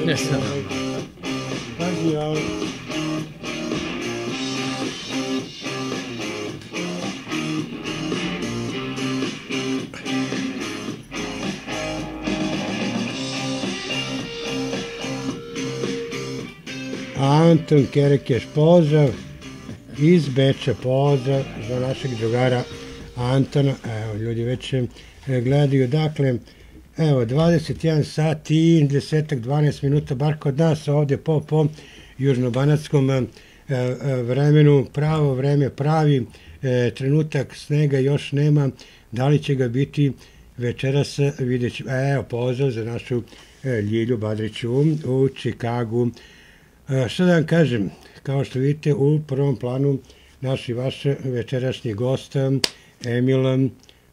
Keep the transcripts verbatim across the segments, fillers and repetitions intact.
Pazi, ali... Anton Kerekeš, pozdrav iz Beča, pozdrav za našeg drugara Antona. Evo, ljudi već gledaju, dakle, evo, dvadeset jedan sat i desetak, dvanaest minuta, bar kod nas ovdje po, po južnobanatskom vremenu, pravo vreme, pravi trenutak, snega još nema, da li će ga biti večeras, vidjet ćemo. Evo, pozdrav za našu Ljilju Badriću u Čikagu. Što da vam kažem, kao što vidite u prvom planu naš i vaš večerašnji gost, Emil...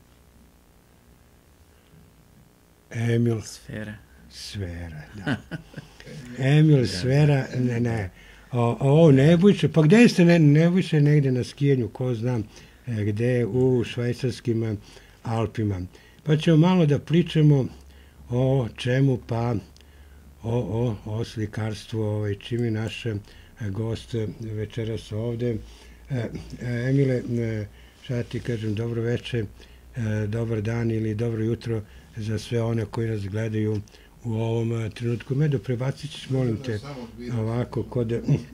Emil... Sfera. Sfera, da. Emil Sfera, ne, ne. O, Nebojša, pa gde ste, Nebojša negde na skijanju, ko znam gde, u švajcarskim Alpima. Pa ćemo malo da pričamo o čemu, pa... O, o, o slikarstvu, ovaj, čim je naš gost večeras ovde. E, Emile, šta ti kažem, dobro veče, e, dobar dan ili dobro jutro za sve one koji nas gledaju u ovom trenutku. Medo, prebacit ćeš, molim te, ovako, kod,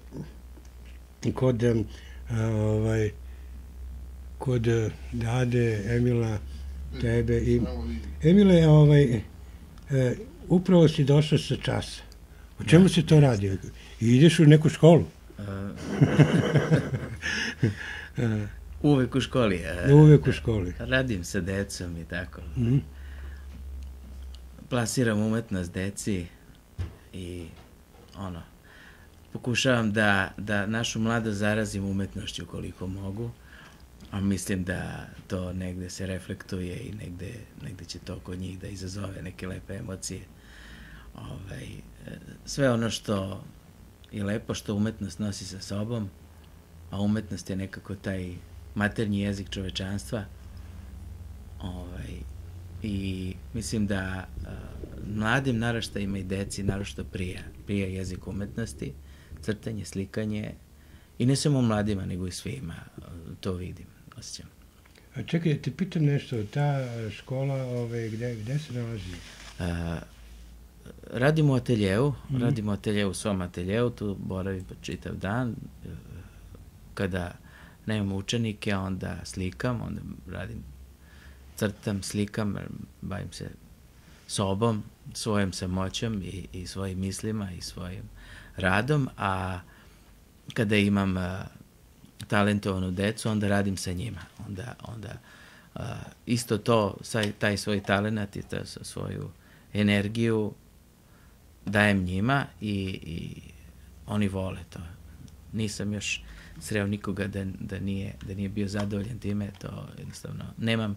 kod, ovaj, kod Dade, Emila, tebe i... Emile, ovaj, e, upravo si došao sa časa. O čemu se to radi? Ideš u neku školu? Uvek u školi. Uvek u školi. Radim sa decom i tako. Plasiram umetnost deci i ono, pokušavam da našu mladost zarazim umetnošću koliko mogu, a mislim da to negde se reflektuje i negde će to kod njih da izazove neke lepe emocije. Sve ono što je lepo, što umetnost nosi sa sobom, a umetnost je nekako taj maternji jezik čovečanstva, i mislim da mladim naraštajima i deci naročito prija jezik umetnosti, crtanje, slikanje, i ne samo mladima, nego i svima, to vidim, osjećam. A čekaj, te pitam nešto, ta škola, gde se nalazi? Radim u ateljevu, radim u ateljevu, u svom ateljevu, tu boravim čitav dan. Kada nemam učenike, onda slikam, onda radim, crtam, slikam, bavim se sobom, svojom samoćom i svojim mislima i svojim radom, a kada imam talentovanu decu, onda radim sa njima. Onda isto to, taj svoj talent i svoju energiju dajem njima i oni vole to. Nisam još sreo nikoga da nije bio zadovoljan time, to jednostavno nemam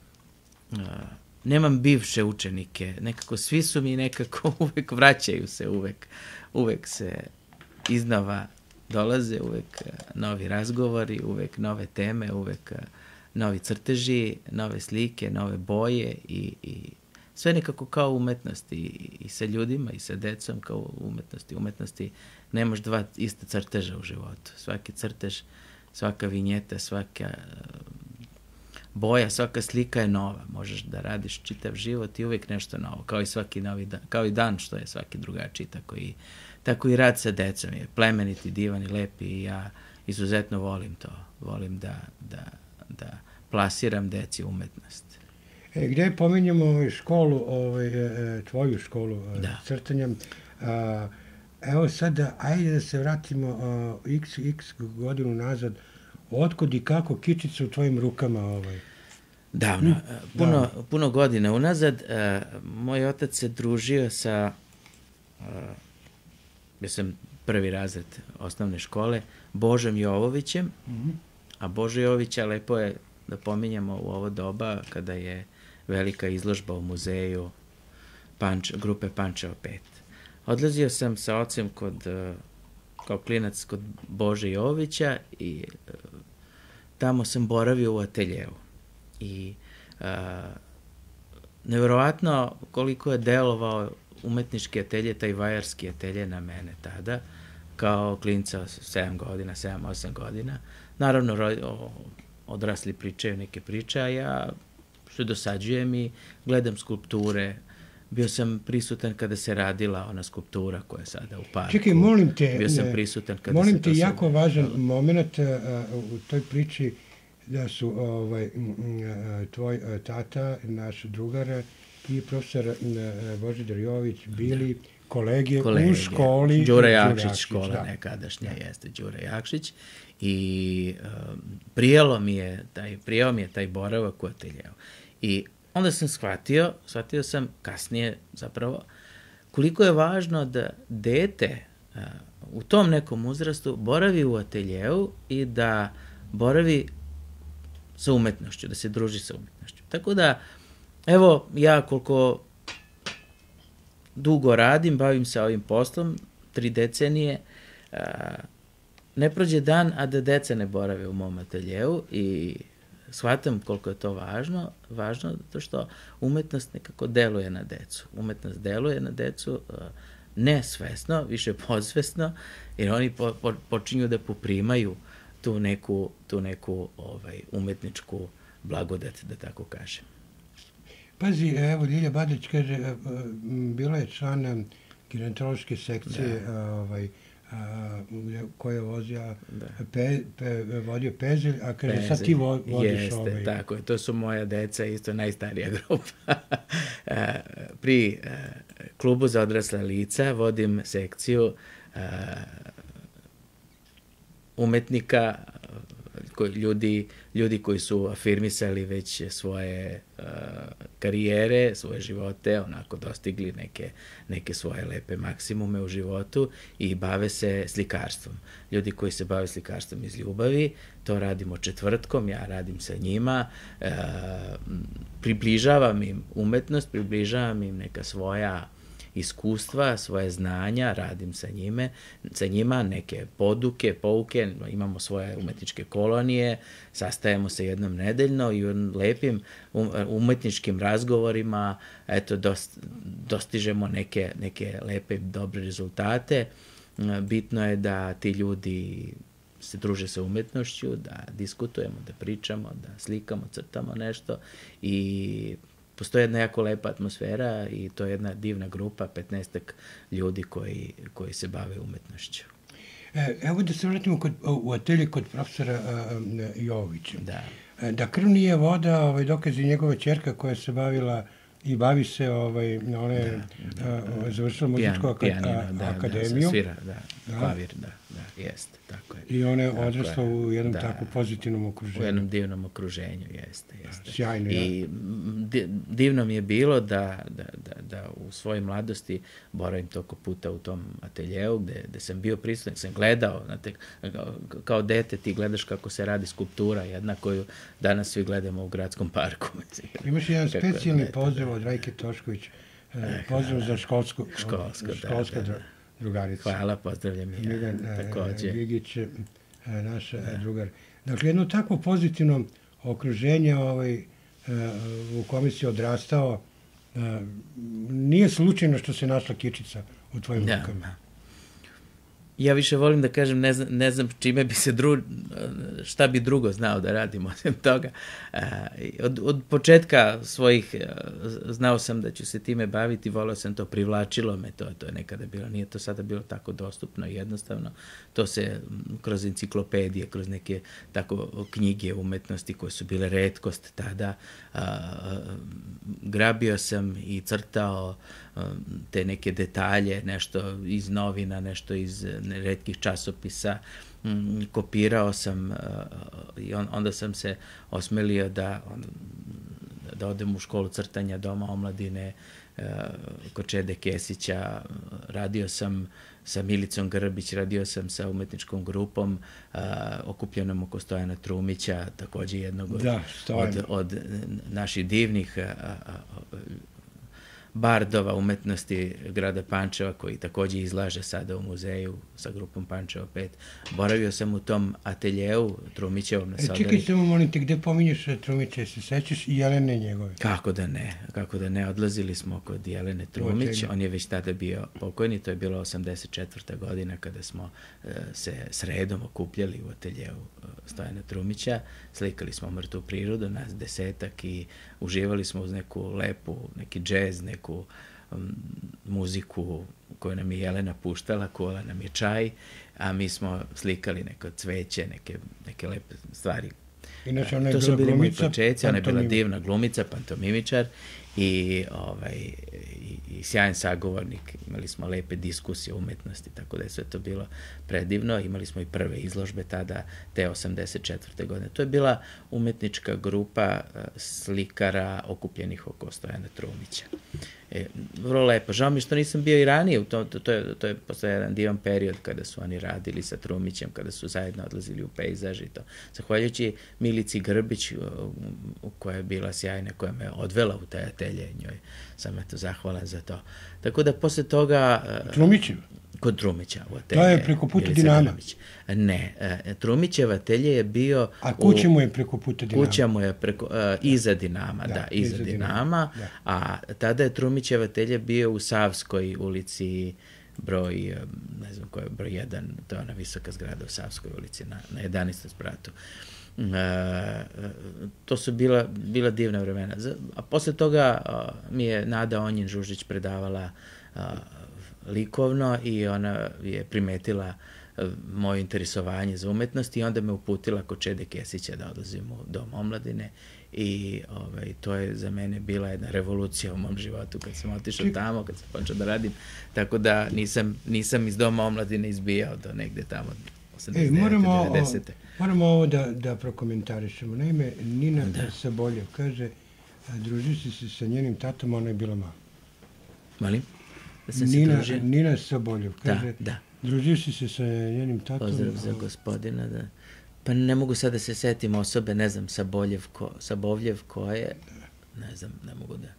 nemam bivše učenike, nekako svi su mi nekako uvek vraćaju se, uvek se iznova dolaze, uvek novi razgovori, uvek nove teme, uvek novi crteži, nove slike, nove boje i sve nekako kao umetnost i sa ljudima i sa decom kao umetnosti. Umetnosti nemaš dva ista crteža u životu. Svaki crtež, svaka vinjeta, svaka boja, svaka slika je nova. Možeš da radiš čitav život i uvijek nešto novo, kao i svaki novi dan, kao i dan što je svaki drugačiji, tako i rad sa decom je plemeniti, divan i lepi i ja izuzetno volim to. Volim da plasiram deci umetnost. Gde pominjamo školu, tvoju školu crtanja, evo sada, ajde da se vratimo x godinu nazad, otkud i kako kičica u tvojim rukama? Davno, puno godina unazad, moj otac se družio sa, ja sam prvi razred osnovne škole, Božom Jovovićem, a Božo Jovovića lepo je da pominjamo u ovo doba kada je velika izložba u muzeju grupe Pančevo pet. Odlazio sam sa ocem kao klinac kod Bože Jovovića i tamo sam boravio u ateljevu. I nevjerovatno koliko je delovao umetnički atelje, taj vajarski atelje na mene tada, kao klinca sedam godina, sedam, osam godina. Naravno, odrasli pričaju neke priče, a ja se dosađujem i gledam skulpture. Bio sam prisutan kada se radila ona skulptura koja je sada u parku. Čekaj, molim te, Bio sam prisutan kada molim se te, to jako sad... važan moment u toj priči da su ovaj, tvoj tata, naš drugar i profesor Božidar Jović bili kolege, kolege u školi. Đura Jakšić, Jakšić škola da. nekadašnja da. jeste Đura Jakšić. I um, prijelo mi je taj, prijelo mi je taj boravak u ateljeu. I onda sam shvatio, shvatio sam kasnije zapravo, koliko je važno da dete uh, u tom nekom uzrastu boravi u ateljeu i da boravi sa umetnošću, da se druži sa umetnošću. Tako da, evo, ja koliko dugo radim, bavim se ovim poslom, tri decenije, uh, ne prođe dan, a da deca ne borave u mom ateljeu i shvatam koliko je to važno, važno zato što umetnost nekako deluje na decu. Umetnost deluje na decu ne svesno, više podsvesno, jer oni po, po, počinju da poprimaju tu neku, tu neku ovaj, umetničku blagodat, da tako kažem. Pazi, evo, Ljilja Badrić kaže, bila je član gerontološke sekcije, da. ovaj, a, koji je vozio, pe, pe, vodio Pezelj, a kaže Pezelj, sad ti vo, vodiš jeste, ovaj... Jeste, tako je, to su moja deca, isto najstarija grupa. Pri klubu za odrasla lica vodim sekciju umetnika, koji, ljudi, ljudi koji su afirmisali već svoje uh, karijere, svoje živote, onako dostigli neke, neke svoje lepe maksimume u životu i bave se slikarstvom. Ljudi koji se bave slikarstvom iz ljubavi, to radimo četvrtkom, ja radim sa njima, uh, približavam im umetnost, približavam im neka svoja iskustva, svoje znanja, radim sa njime, sa njima neke poduke, pouke, imamo svoje umetničke kolonije, sastajemo se jednom nedeljno i u lepim umetničkim razgovorima eto, dost, dostižemo neke, neke lepe i dobre rezultate. Bitno je da ti ljudi se druže sa umetnošću, da diskutujemo, da pričamo, da slikamo, crtamo nešto i postoji jedna jako lepa atmosfera i to je jedna divna grupa, petnaestak ljudi koji, koji se bave umetnošću. E, evo da se vratimo kod, u atelje kod profesora uh, Jovića. Da. E, da krv nije voda, ovaj, dokaz je njegova ćerka koja se bavila i bavi se, ovaj, ona je da, da, uh, završila muzičku pijan, aka, da, akademiju. Da, svira, da, da, klavir, da, da, jeste, tako je. I ona je odrasla je, u jednom da, tako pozitivnom okruženju. U jednom divnom okruženju, jeste, jeste. Sjajno, I ja. divno mi je bilo da, da, da, da u svojoj mladosti boravim toliko puta u tom ateljeu, gde, gde sam bio prisutan, sam gledao, znate, kao dete ti gledaš kako se radi skulptura, jedna koju danas svi gledamo u gradskom parku. Imaš jedan specijalni pozdrav od Rajke Tošković, pozdrav za školsku, školsko, školska da, da. drugarica. Hvala, pozdravljam i ja, Milan, takođe. Gigić, naš da. drugar. Dakle, jedno takvo pozitivno okruženje ovaj, u kome si odrastao, nije slučajno što se našla kičica u tvojim da, rukama. Da. Ja više volim da kažem, ne znam, ne znam čime bi se dru, šta bi drugo znao da radim osim toga. Od, od početka svojih znao sam da ću se time baviti, volio sam to, privlačilo me to, to je nekada bilo, nije to sada bilo tako dostupno i jednostavno. To se kroz enciklopedije, kroz neke tako knjige umetnosti koje su bile retkost tada, grabio sam i crtao te neke detalje, nešto iz novina, nešto iz retkih časopisa, kopirao sam i onda sam se osmelio da, da odem u školu crtanja Doma omladine kod Čede Kesića, radio sam sa Milicom Grbić, radio sam sa umetničkom grupom okupljenom oko Stojana Trumića, takođe jednog od, da, od, od naših divnih bardova umetnosti grada Pančeva, koji takođe izlaže sada u muzeju sa grupom Pančeva pet. Boravio sam u tom ateljeu Trumićevom na E, Sodari. čekaj samo, molim te, gde pominješ Trumića, se sećaš i Jelene njegove? Kako da ne, kako da ne, odlazili smo kod Jelene Trumić, on je već tada bio pokojni, to je bilo osamdeset četvrta godina kada smo e, se sredom okupljali u ateljeu e, Stojana Trumića, slikali smo mrtvu prirodu, nas desetak i uživali smo uz neku lepu, neki džez, neku um, muziku koju nam je Jelena puštala, kuvala nam je čaj, a mi smo slikali neko cveće, neke, neke lepe stvari. Inače, ona je To bila su bili moji glumica, početci, ona je bila pantomim. divna glumica, pantomimičar i, ovaj, i, i sjajan sagovornik. Imali smo lepe diskusije o umetnosti, tako da je sve to bilo predivno. Imali smo i prve izložbe tada, te osamdeset četvrte godine. To je bila umetnička grupa slikara okupljenih oko Stojana Trumića. E, vrlo lepo. Žao mi što nisam bio i ranije, u to, to, to je, to je posle jedan divan period kada su oni radili sa Trumićem, kada su zajedno odlazili u pejzaž i to. Zahvaljujući Milici Grbić, koja je bila sjajna, koja me odvela u taj atelje, njoj sam eto zahvalan za to. Tako da posle toga... Trumićev? Kod Trumića u atelje. To je preko puta Dinama? Ne, Trumićev atelje je bio... A kuća mu je preko puta Dinama? Kuća mu je preko, uh, iza Dinama, da, da iza, iza Dinama, Dinama da. A tada je Trumićev atelje bio u Savskoj ulici, broj, ne znam koji je, broj jedan, to je ona visoka zgrada u Savskoj ulici, na, na jedanaestom spratu. Uh, to su bila, bila divna vremena. A posle toga uh, mi je Nada Onjin Žužić predavala uh, likovno i ona je primetila moje interesovanje za umetnost i onda me uputila kod Čede Kesića da odlazim u Dom omladine i ovaj, to je za mene bila jedna revolucija u mom životu kad sam otišao tamo, kad sam počeo da radim, tako da nisam, nisam iz Doma omladine izbijao do negde tamo osamdeset devete devedesete Moramo ovo da, da prokomentarišemo. Naime, Nina da. Saboljev kaže, druži si se sa njenim tatom, ona je bila mala. Malim? Da Nina, Nina Saboljev kaže, da, da. Družio si se sa njenim tatom? Pozdrav za gospodina, da. Pa ne mogu sad da se setim osobe, ne znam, Saboljev ko, Sabovljev ko je, ne znam, ne mogu da.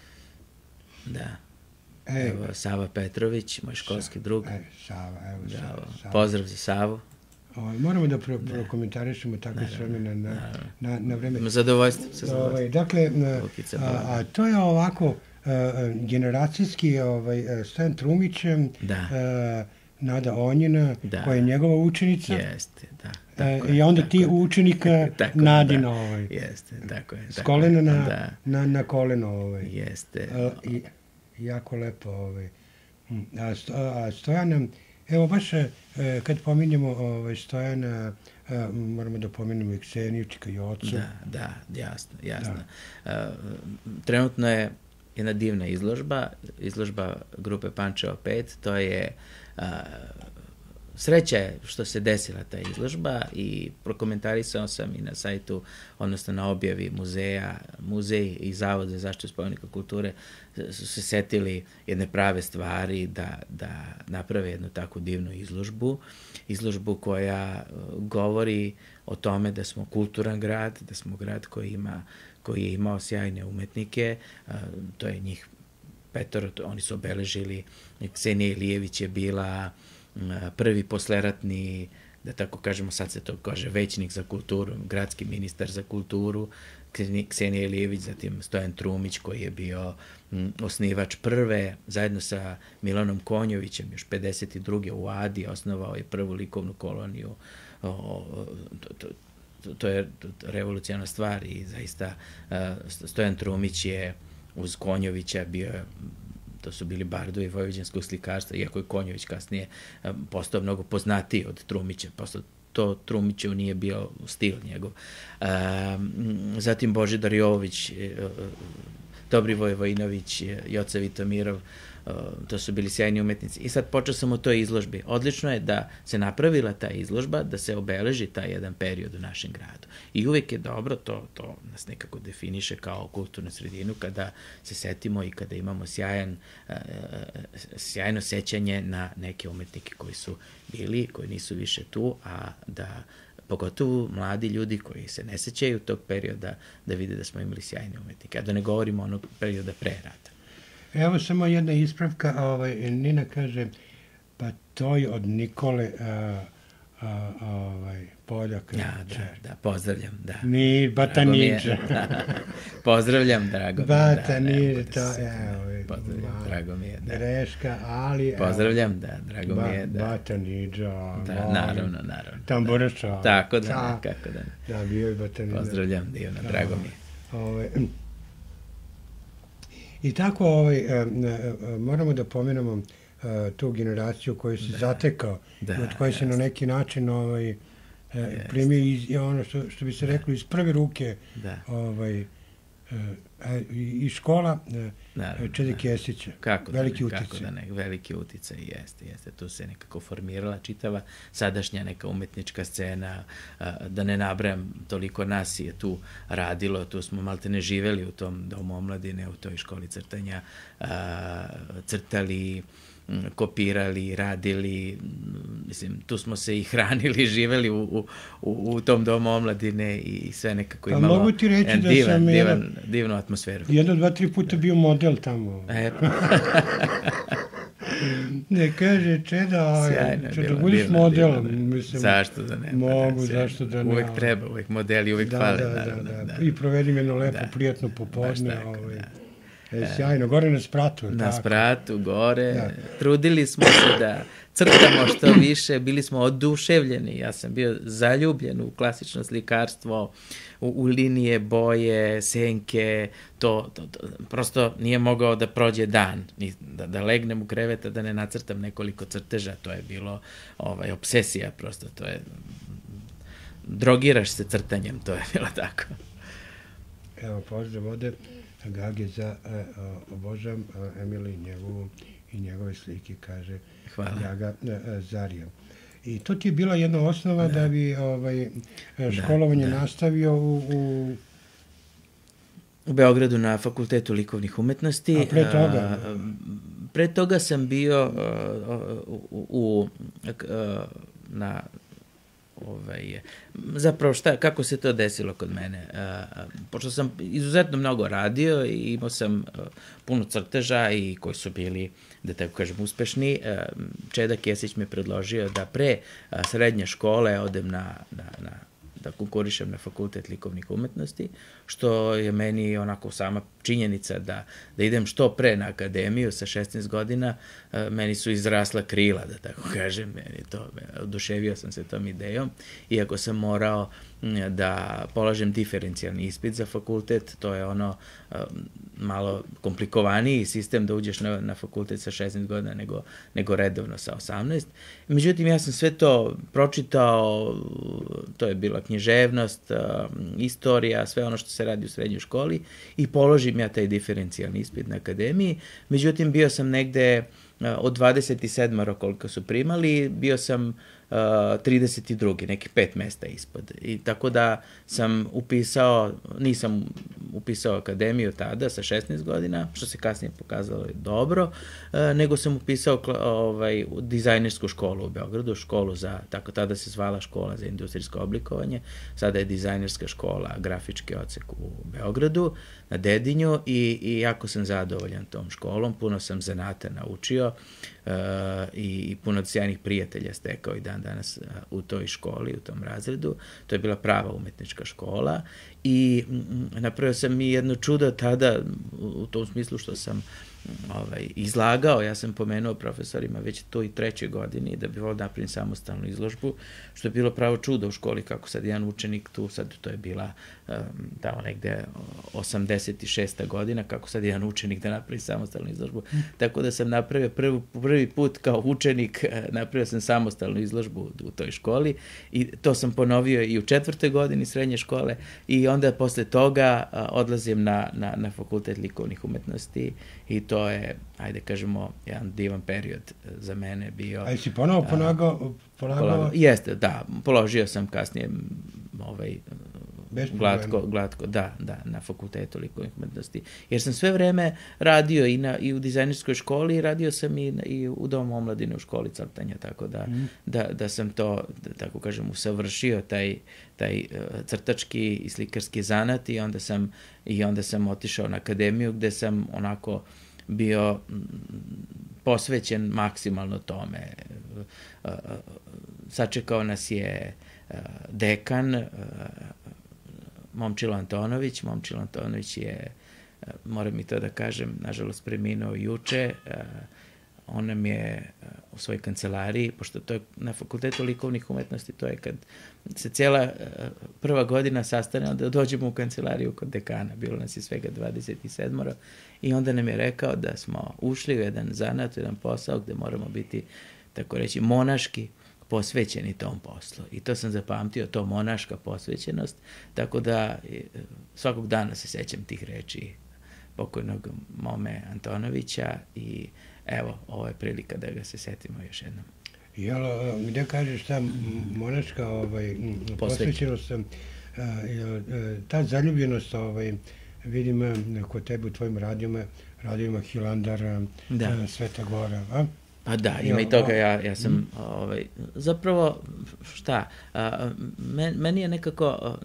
Da. E, evo, Sava Petrović, moj školski Sa, drug. E, Sava, evo, da, Sava, Sava. Pozdrav za Savu. O, moramo da pro, prokomentarišemo tako s vremena na, na, na vreme. Zadovoljstvo. Se zadovoljstvo. Dakle, a, a to je ovako, a, generacijski ovaj, Stojan Trumić, da. A, Nada Onjina, da. Koja je njegova učenica. Jeste, da. Tako I onda ti učenika Nadina. Da. Ovaj. Jeste, tako je. S kolena na, da. na, na koleno. Ovaj. Jeste. A, i, jako lepo. Ovaj. A, sto, a Stojana, evo baš kad pominjemo ovaj, Stojana, a, moramo da pominjemo i Kseniju Čikajocu. Da, da, jasno, jasno. Da. A, trenutno je jedna divna izložba, izložba grupe Pančeva pet, to je a, sreća je što se desila ta izložba i prokomentarisao sam i na sajtu, odnosno na objavi muzeja, muzej i Zavod za zaštitu spomenika kulture su se setili jedne prave stvari da, da naprave jednu takvu divnu izložbu, izložbu koja govori o tome da smo kulturan grad, da smo grad koji ima koji je imao sjajne umetnike, to je njih petoro, oni su obeležili, Ksenija Ilijević je bila prvi posleratni, da tako kažemo, sad se to kaže, većnik za kulturu, gradski ministar za kulturu, Ksenija Ilijević, zatim Stojan Trumić koji je bio osnivač prve, zajedno sa Milanom Konjovićem, još pedeset druge u Adi, osnovao je prvu likovnu koloniju, to, to, to je revolucionarna stvar i zaista Stojan Trumić je uz Konjovića bio, to su bili bardovi vojvođanskog slikarstva, iako je Konjović kasnije postao mnogo poznatiji od Trumića, postao to Trumićev nije bio stil njegov. Zatim Božidar Jovović, Dobrivoj Vojinović, Joca Vitomirov, to su bili sjajni umetnici. I sad počeo sam o toj izložbi. Odlično je da se napravila ta izložba, da se obeleži taj jedan period u našem gradu. I uvek je dobro, to, to nas nekako definiše kao kulturnu sredinu, kada se setimo i kada imamo sjajan, sjajno sećanje na neke umetnike koji su bili, koji nisu više tu, a da pogotovo mladi ljudi koji se ne sećaju tog perioda da vide da smo imali sjajne umetnike. A da ne govorimo onog perioda pre rata. Evo samo jedna ispravka, ovaj, Nina kaže, pa to je od Nikole a, a, a, ovaj, Poljaka. Ja, da, da, pozdravljam, da. Ni Bataniđa. Pozdravljam, drago mi je. Bataniđa, to je, pozdravljam, drago mi je, da. Greška, ali... Pozdravljam, da, drago mi je, da. Bataniđa, da, naravno, naravno. Tamburača. Tako da, ne, kako da ne. Da, bio je Bataniđa. Pozdravljam, divno, drago mi je. Ove, I tako ovaj, moramo da pomenemo tu generaciju koju se zatekao, od koje se na neki način ovaj, primio iz, ono što, što bi se reklo iz prve ruke ovaj, i škola Čede Kesića. Kako da veliki ne, uticaj. kako da ne, veliki uticaj, jeste, jeste. Tu se nekako formirala čitava sadašnja neka umetnička scena, da ne nabrajam, toliko nas je tu radilo, tu smo malte ne živeli u tom domu omladine, u toj školi crtanja, crtali, kopirali, radili, mislim, tu smo se i hranili, živeli u, u, u tom domu omladine i sve nekako imalo mogu ti reći da divan, sam divan, jedan, divnu atmosferu. Jedno, dva, tri puta bio model tamo. E, ne, kaže Čeda, Čeda, budiš model. Mislim, zašto da ne? Mogu, da, zašto da ne. Uvek treba, uvek modeli, uvek da, hvale. Da, naravno, da, da, da. I provedim jedno lepo, da, prijatno popodne. Tako, ovaj. Da. E, sjajno, gore na spratu. Na tako. spratu, gore. Da. Trudili smo se da crtamo što više, bili smo oduševljeni. Ja sam bio zaljubljen u klasično slikarstvo, u, u linije, boje, senke, to, to, to, prosto nije mogao da prođe dan, ni, da, da legnem u kreveta, da ne nacrtam nekoliko crteža, to je bilo ovaj, obsesija, prosto to je, drogiraš se crtanjem, to je bilo tako. Evo, pozdrav ovde, Gage za e, obožavam Emila i njegovu i njegove slike, kaže Gaga e, Zarija. I to ti je bila jedna osnova da, da bi ovaj, školovanje da, da. nastavio u, u... U Beogradu na Fakultetu likovnih umetnosti. A pre toga? A, pre toga sam bio u, u, na... Ovaj, zapravo šta, kako se to desilo kod mene? Uh, pošto sam izuzetno mnogo radio i imao sam uh, puno crteža i koji su bili, da tako kažem, uspešni, uh, Čeda Kesić me predložio da pre uh, srednje škole odem na, na, na da konkurišem na Fakultet likovnih umetnosti, što je meni onako sama činjenica da, da idem što pre na akademiju sa šesnaest godina, meni su izrasla krila, da tako kažem, meni to, oduševio sam se tom idejom, iako sam morao da polažem diferencijalni ispit za fakultet, to je ono malo komplikovaniji sistem da uđeš na, na fakultet sa šesnaest godina nego, nego redovno sa osamnaest. Međutim, ja sam sve to pročitao, to je bila književnost, istorija, sve ono što se radi u srednjoj školi i položim ja taj diferencijalni ispit na akademiji. Međutim, bio sam negde od dvadeset sedam koliko su primali, bio sam uh, trideset drugi neki pet mesta ispod. I tako da sam upisao, nisam upisao akademiju tada sa šesnaest godina, što se kasnije pokazalo dobro, uh, nego sam upisao ovaj, dizajnersku školu u Beogradu, školu za, tako tada se zvala škola za industrijsko oblikovanje, sada je dizajnerska škola, grafički odsek u Beogradu, na Dedinju i, i jako sam zadovoljan tom školom, puno sam zanata naučio uh, i, i puno sjajnih prijatelja stekao i dan danas uh, u toj školi, u tom razredu. To je bila prava umetnička škola i m, napravio sam i jedno čudo tada u tom smislu što sam ovaj, izlagao, ja sam pomenuo profesorima već to i trećoj godini da bi volio napraviti samostalnu izložbu, što je bilo pravo čudo u školi, kako sad jedan učenik tu, sad to je bila um, tamo negde osamdeset šesta godina, kako sad jedan učenik da napravi samostalnu izložbu. Mm. Tako da sam napravio prvi, prvi put kao učenik, napravio sam samostalnu izložbu u, u toj školi i to sam ponovio i u četvrtoj godini srednje škole i onda posle toga a, odlazim na, na, na Fakultet likovnih umetnosti i to je, ajde kažemo, jedan divan period za mene bio. A jesi ponovo polagao? polagao? Jeste, da, položio sam kasnije ovaj, glatko, glatko, da, da, na Fakultetu likovnih umetnosti. Jer sam sve vreme radio i, na, i u dizajnerskoj školi, radio sam i, i u Domu omladine u školi crtanja, tako da, mm. da, da sam to, da, tako kažem, usavršio taj, taj uh, crtački i slikarski zanat i onda sam, i onda sam otišao na akademiju gde sam onako bio posvećen maksimalno tome. Sačekao nas je dekan, Momčilo Antonović. Momčilo Antonović je, moram i to da kažem, nažalost preminuo juče. On nam je u svojoj kancelariji, pošto to je na Fakultetu likovnih umetnosti, to je kad se cijela prva godina sastane, onda dođemo u kancelariju kod dekana, bilo nas je svega dvadeset sedam, i onda nam je rekao da smo ušli u jedan zanat, u jedan posao gde moramo biti, tako reći, monaški posvećeni tom poslu. I to sam zapamtio, to monaška posvećenost, tako da svakog dana se sećam tih reči pokojnog Mome Antonovića i evo, ovo je prilika da ga se setimo još jednom. Jel, gde kažeš ta monaška ovaj, posvećenost, ta zaljubljenost, ovaj, vidim kod tebe u tvojim radijima, radijima Hilandar, da. Sveta Gora, a? Pa da, ima i toga, ja, ja sam, mm. ovaj, zapravo, šta, a, men, meni je nekako, a,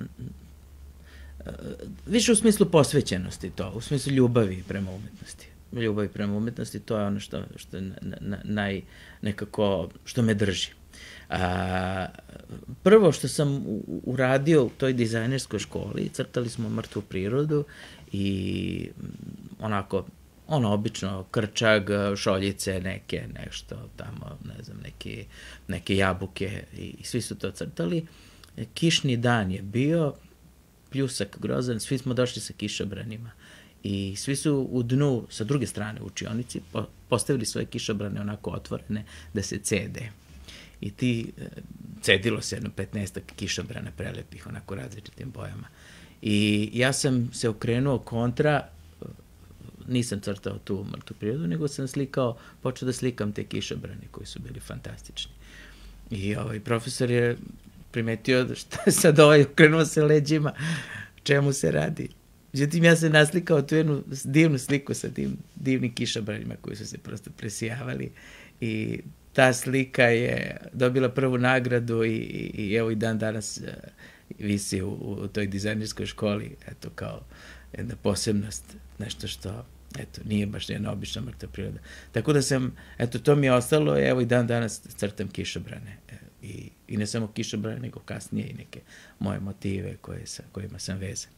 a, više u smislu posvećenosti to, u smislu ljubavi prema umetnosti. Ljubavi prema umetnosti, to je ono što, što je na, na, naj, nekako, što me drži. A, prvo što sam uradio u toj dizajnerskoj školi, crtali smo mrtvu prirodu i onako, ono obično krčag, šoljice neke, nešto tamo, ne znam, neke, neke jabuke i, i svi su to crtali. Kišni dan je bio, pljusak grozan, svi smo došli sa kišobranima. I svi su u dnu, sa druge strane u učionici, postavili svoje kišobrane onako otvorene da se cede. I ti, cedilo se jedno petnaestak kišobrana prelepih, onako različitim bojama. I ja sam se okrenuo kontra, nisam crtao tu mrtvu prirodu, nego sam slikao, počeo da slikam te kišobrane koji su bili fantastični. I ovaj profesor je primetio šta je sad ovaj, okrenuo se leđima, čemu se radi. Međutim, ja sam naslikao tu jednu divnu sliku sa tim divnim kišobranima koji su se prosto presijavali i ta slika je dobila prvu nagradu i, i, i evo i dan danas uh, visi u, u toj dizajnerskoj školi, eto kao jedna posebnost, nešto što eto, nije baš jedna obična mrtva priroda. Tako da sam, eto, to mi je ostalo, evo i dan danas crtam kišobrane. I, i ne samo kišobrane, nego kasnije i neke moje motive koje sa, kojima sam vezan.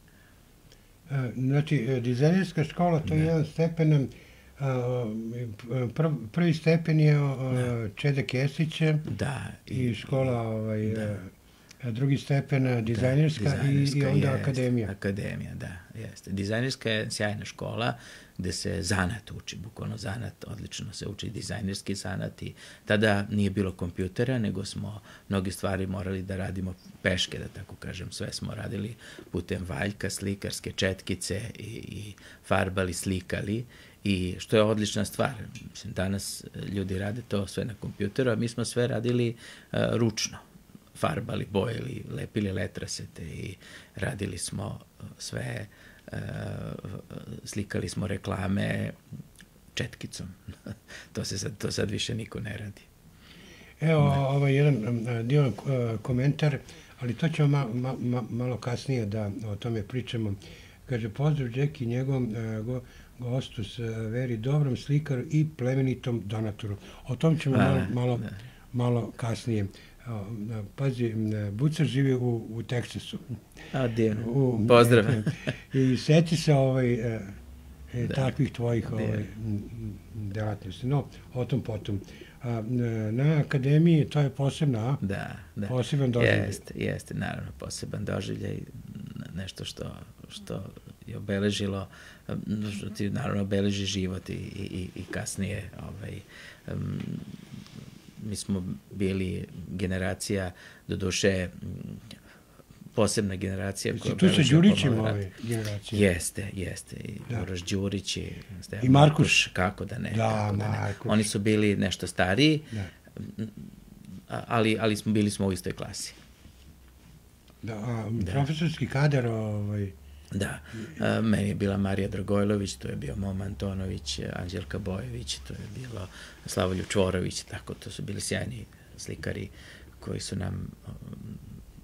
Znači, dizajnerska škola, to je da. Jedan stepen, prv, prvi stepen je da. Čeda Kesića da. I, i škola, ovaj, da. Drugi stepen dizajnerska, da, dizajnerska i, i onda jest, akademija. Akademija, da, jeste. Dizajnerska je sjajna škola gde se zanat uči, bukvalno zanat, odlično se uči dizajnerski zanat i tada nije bilo kompjutera, nego smo mnogi stvari morali da radimo peške, da tako kažem, sve smo radili putem valjka, slikarske četkice i, i farbali, slikali i što je odlična stvar. Mislim, danas ljudi rade to sve na kompjuteru, a mi smo sve radili uh, ručno. Farbali, bojili, lepili letrasete i radili smo sve, uh, slikali smo reklame četkicom. to se sad, to sad više niko ne radi. Evo, ovaj jedan divan uh, komentar, ali to ćemo ma, ma, ma, malo kasnije da o tome pričamo. Kaže, pozdrav Džeki, njegovom uh, go, gostu s uh, Veri, dobrom slikaru i plemenitom donatoru. O tom ćemo A, malo, malo, malo kasnije. Pazi, Bucar živi u, u Teksasu. A, divno. Pozdrav. I seti se ovaj, da. takvih tvojih ovaj, delatnosti. No, o tom potom. A, na akademiji to je posebna, da, da. Poseban doživljaj. Jeste, jeste, naravno, poseban doživljaj. Nešto što, što je obeležilo, što ti naravno obeleži život i, i, i kasnije ovaj, um, mi smo bili generacija, do duše posebna generacija. Koja tu se Đurićem ove generacije. Jeste, jeste. I da. Uroš Đurić i, I Markuš. Kako da ne. Da, kako da Markuš. Ne. Oni su bili nešto stariji, da. ali, ali smo, bili smo u istoj klasi. Da, a da. Profesorski kadar, ovaj... Da, a, meni je bila Marija Dragojlović, to je bio Moma Antonović, Anđelka Bojević, to je bilo Slavoljub Čvorović, tako, to su bili sjajni slikari koji su nam um,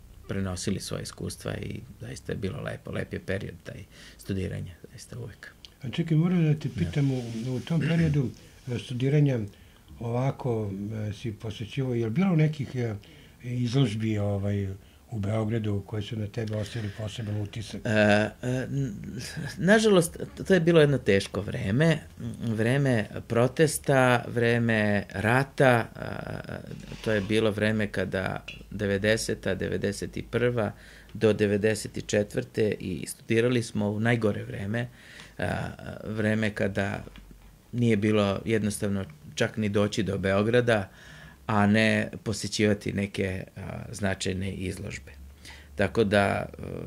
prenosili svoje iskustva i zaista je bilo lepo, lep je period taj studiranja, zaista uvek. A čekaj, moram da te pitam, u, u tom periodu studiranja ovako si posjećivo, je li bilo nekih izložbi ovaj, u Beogradu koje su na tebe ostavili poseban utisak? E, e, nažalost, to je bilo jedno teško vreme, vreme protesta, vreme rata, e, to je bilo vreme kada devedeseta, devedeset prva do devedeset četvrte i studirali smo u najgore vreme, e, vreme kada nije bilo jednostavno čak ni doći do Beograda, a ne posjećivati neke a, značajne izložbe. Tako da a,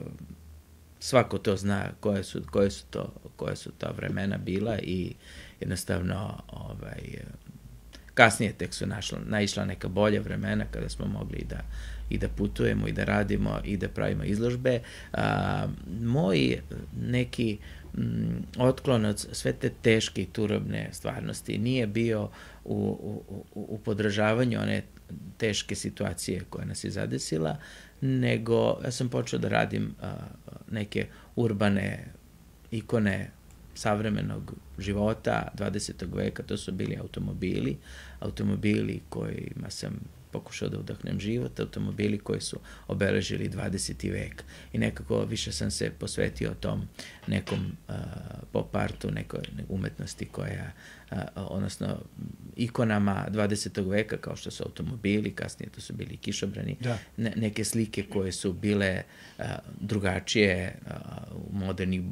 svako to zna koje su, koje su, to, koje su ta vremena bila i jednostavno ovaj, kasnije tek su našla, naišla neka bolja vremena kada smo mogli i da, i da putujemo i da radimo i da pravimo izložbe. A, moj neki m, otklon od sve te teške i turobne stvarnosti nije bio u, u, u podržavanju one teške situacije koja nas je zadesila, nego ja sam počeo da radim a, neke urbane ikone savremenog života dvadesetog veka, to su bili automobili, automobili kojima sam pokušao da udahnem život, automobili koji su obeležili dvadeseti vek. I nekako više sam se posvetio tom nekom uh, pop artu, nekoj umetnosti koja, uh, odnosno ikonama dvadesetog veka, kao što su automobili, kasnije to su bili kišobrani, ne, neke slike koje su bile uh, drugačije uh, modernih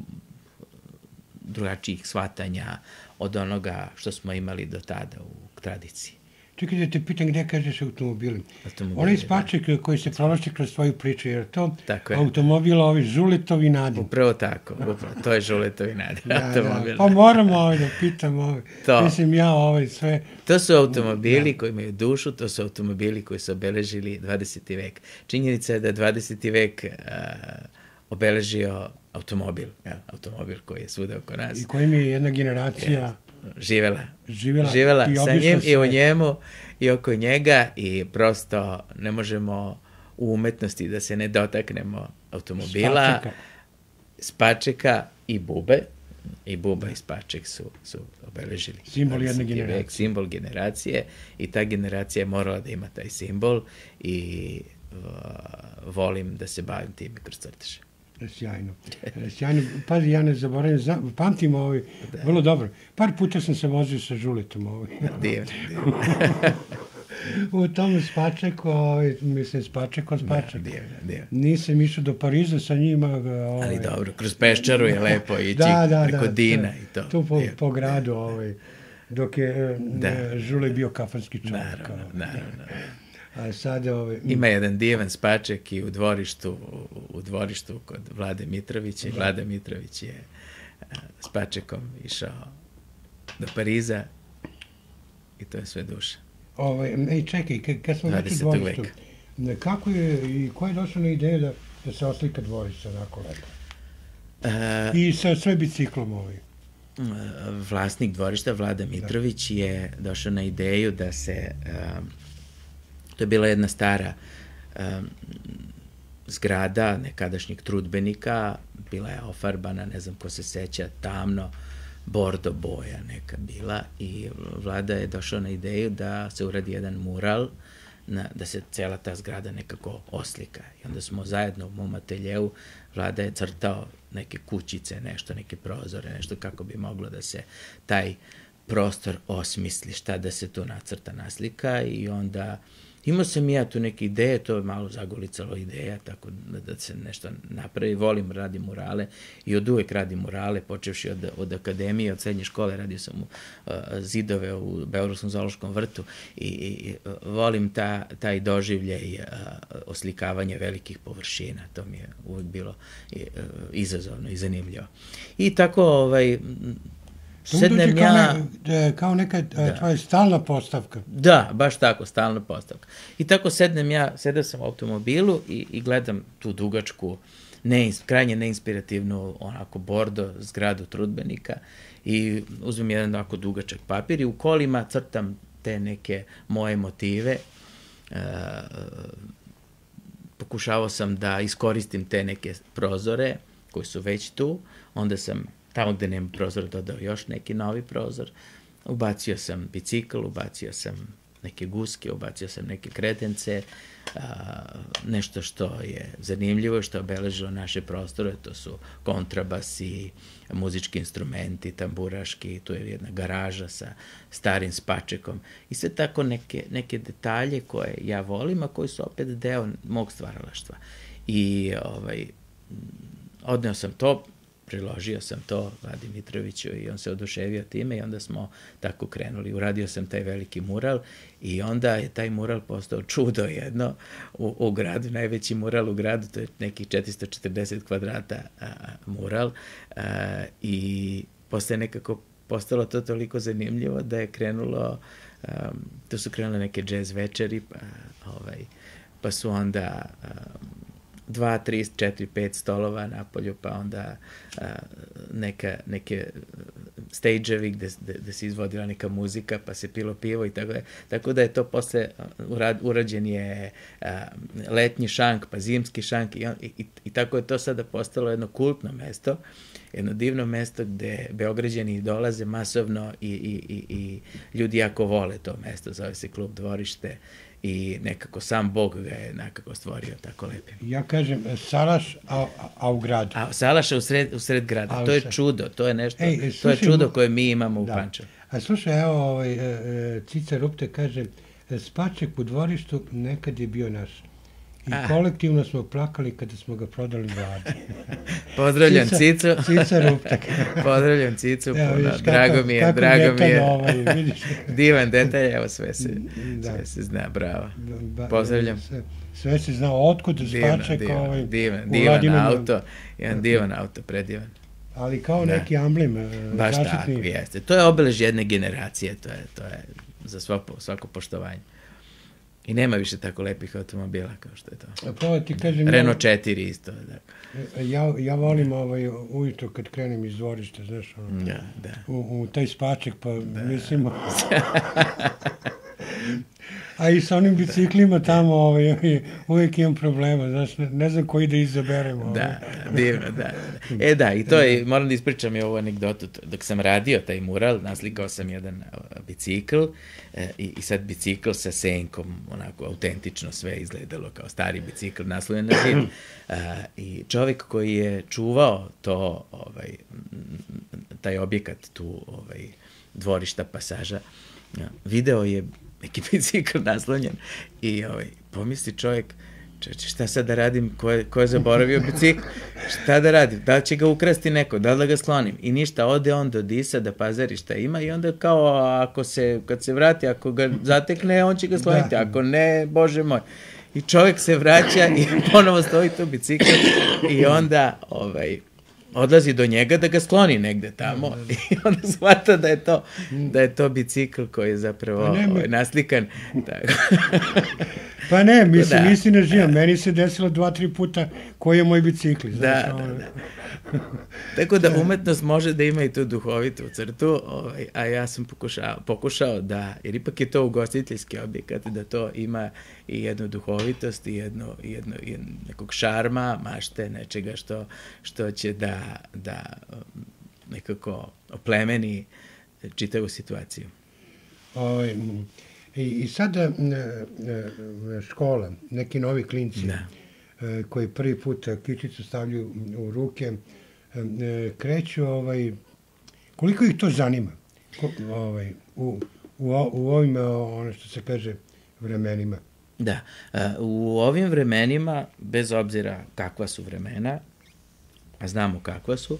drugačijih shvatanja od onoga što smo imali do tada u tradiciji. Čekaj da te pitam gde kažeš automobili. Onaj spaček da. koji se provlači kroz svoju priču, jer to je. Automobila ovi Žuletovi Nadin. Upravo tako, upravo, to je Žuletovi Nadin. Da, da, pa moramo ovaj da pitam ovaj. To. Mislim ja ovaj sve. To su automobili da. koji imaju dušu, to su automobili koji su obeležili dvadeseti vek. Činjenica je da dvadeseti vek uh, obeležio automobil, ja, automobil koji je svuda oko nas. I kojim je jedna generacija je, živela, živela, živela sa njim i u njemu i oko njega i prosto ne možemo u umetnosti da se ne dotaknemo automobila, spačeka, spačeka i bube. I buba i spaček su, su obeležili. Simbol jedne generacije. Vek, simbol generacije i ta generacija je morala da ima taj simbol i uh, volim da se bavim tim kroz crteže. Sjajno. Sjajno. Pazi, ja ne zaboravim, pamtim ovaj, da. vrlo dobro. Par puta sam se vozio sa Žuletom. Ovaj. Divno, divno. U tom spačeku, ovaj, mislim, spaček od spaček. Da, divno, divno. Nisam išao do Pariza sa njima. Ovaj. Ali dobro, kroz Peščaru je lepo ići da, da, preko da, Dina i to. Tu po, po gradu, ovaj, dok je da. Žule bio kafanski čovjek. Naravno, naravno. A sad, ove... Ima jedan divan spaček i u dvorištu, u, u dvorištu kod Vlade Mitrovića. I Vlada Mitrović je spačekom išao do Pariza i to je sve duša. Ove, ej, čekaj, kad smo već u dvorištu, kako je i ko je došao na ideju da, da se oslika dvorište onako lepo? Uh, I sa sve biciklom ovaj? Vlasnik dvorišta, Vlada Mitrović, da. je došao na ideju da se... Uh, To je bila jedna stara um, zgrada nekadašnjeg trudbenika, bila je ofarbana, ne znam ko se seća, tamno, bordo boja neka bila i Vlada je došao na ideju da se uradi jedan mural, na, da se cela ta zgrada nekako oslika. I onda smo zajedno u mom ateljeu, Vlada je crtao neke kućice, nešto, neke prozore, nešto kako bi moglo da se taj prostor osmisli, šta da se tu nacrta, naslika i onda... Imao sam i ja tu neke ideje, to je malo zagolicalo ideja, tako da, da se nešto napravi. Volim, radim murale i od uvek radim murale, počevši od, od akademije, od srednje škole, radio sam u uh, zidove u Beogradskom zoološkom vrtu i, i volim ta, taj doživljaj uh, oslikavanja velikih površina. To mi je uvek bilo uh, izazovno i zanimljivo. I tako, ovaj... Sednem kao, ja... ne, kao neka da. tvoja stalna postavka. Da, baš tako, stalna postavka. I tako sednem ja, sedeo sam u automobilu i, i gledam tu dugačku, ne, krajnje neinspirativnu, onako bordo zgradu trudbenika i uzmem jedan onako dugačak papir i u kolima crtam te neke moje motive. E, pokušavao sam da iskoristim te neke prozore koji su već tu, onda sam tamo gde nema prozora dodao još neki novi prozor, ubacio sam bicikl, ubacio sam neke guske, ubacio sam neke kretence, a, nešto što je zanimljivo, što je obeležilo naše prostore, to su kontrabasi, muzički instrumenti, tamburaški, tu je jedna garaža sa starim spačekom i sve tako neke, neke detalje koje ja volim, a koji su opet deo mog stvaralaštva. I ovaj, odneo sam to, priložio sam to Vladi Mitroviću i on se oduševio time i onda smo tako krenuli. Uradio sam taj veliki mural i onda je taj mural postao čudo jedno u, u gradu, najveći mural u gradu, to je nekih četiristo četrdeset kvadrata a, mural a, i posle nekako postalo to toliko zanimljivo da je krenulo, a, to su krenule neke džez večeri, pa, ovaj, pa su onda a, dva, tri, četiri, pet stolova napolju, pa onda a, neka, neke stage-evi gde, gde, gde se izvodila neka muzika, pa se pilo pivo i tako da. Tako da je to posle, urad, urađen je a, letnji šank, pa zimski šank i, i, i, i tako je to sada postalo jedno kultno mesto, jedno divno mesto gde Beograđani dolaze masovno i, i, i, i ljudi jako vole to mesto, zove se Klub Dvorište, i nekako sam Bog ga je nekako stvorio tako lepim. Ja kažem Salaš, a, a u gradu. A Salaš je u sred, u sred grada. A, to je čudo, to je nešto, Ej, slušaj, to je čudo koje mi imamo u da. Pančevu. A slušaj, evo, ovaj, Cica Rupte kaže, Spaček u Dvorištu nekad je bio naš. I ah. kolektivno smo plakali kada smo ga prodali Vladi. Pozdravljam Cica, Cicu. Cica Ruptek. Pozdravljam Cicu, evo, puno. Kako, drago mi je, drago mi je. Ovaj, divan detalj, evo sve se, da. sve se zna, bravo. Pozdravljam. Sve, sve se zna, otkud Spaček. Divan, ovaj, divan, divan auto, jedan divan auto, predivan. Ali kao da. neki amblem. Baš zaštitni. Tako, jeste. To je obelež jedne generacije, to je, to je za svako, svako poštovanje. I nema više tako lepih automobila kao što je to. Pa ti kažem... Renault četiri isto. Da. Ja, ja volim ovaj, ujutro kad krenem iz dvorišta, znaš, ono, da, da. U, u taj Spaček, pa da. mislimo... A i sa onim biciklima tamo ovaj, uvijek imam problema, znaš, ne, ne znam koji da izaberemo. Ovaj. Da, divno, da. E da, i to je, moram da ispričam i ovu anegdotu, dok sam radio taj mural, naslikao sam jedan bicikl e, i, i sad bicikl sa senkom, onako autentično sve izgledalo kao stari bicikl naslovljen na zid. E, I čovjek koji je čuvao to, ovaj, taj objekat tu, ovaj, dvorišta, pasaža, video je neki bicikl naslonjen i ovaj, pomisli čovjek, čeče, šta sad da radim, ko je, ko je zaboravio bicikl, šta da radim, da li će ga ukrasti neko, da li da ga sklonim i ništa, ode on do Disa da pazari šta ima i onda kao ako se, kad se vrati, ako ga zatekne, on će ga sloniti, ako ne, bože moj. I čovjek se vraća i ponovo stoji to bicikl i onda ovaj, odlazi do njega da ga skloni negde tamo i onda shvata da je to, da je to bicikl koji je zapravo pa ne, ovaj, naslikan. Pa ne, mislim, da, istina živa. Meni se desilo dva, tri puta koji je moj bicikl. Da, da, da. Tako da umetnost može da ima i tu duhovitu crtu, ovaj, a ja sam pokušao, pokušao da, jer ipak je to ugostiteljski objekat, da to ima i jednu duhovitost i jedno, jedno, jedno nekog šarma, mašte, nečega što, što će da, da nekako oplemeni čitavu situaciju. Oj, i, i sada škola, neki novi klinci da. koji prvi put kičicu stavljaju u ruke, kreću, ovaj, koliko ih to zanima ovaj, u, u, u ovim, ono što se kaže, vremenima? Da, u ovim vremenima, bez obzira kakva su vremena, a znamo kakva su,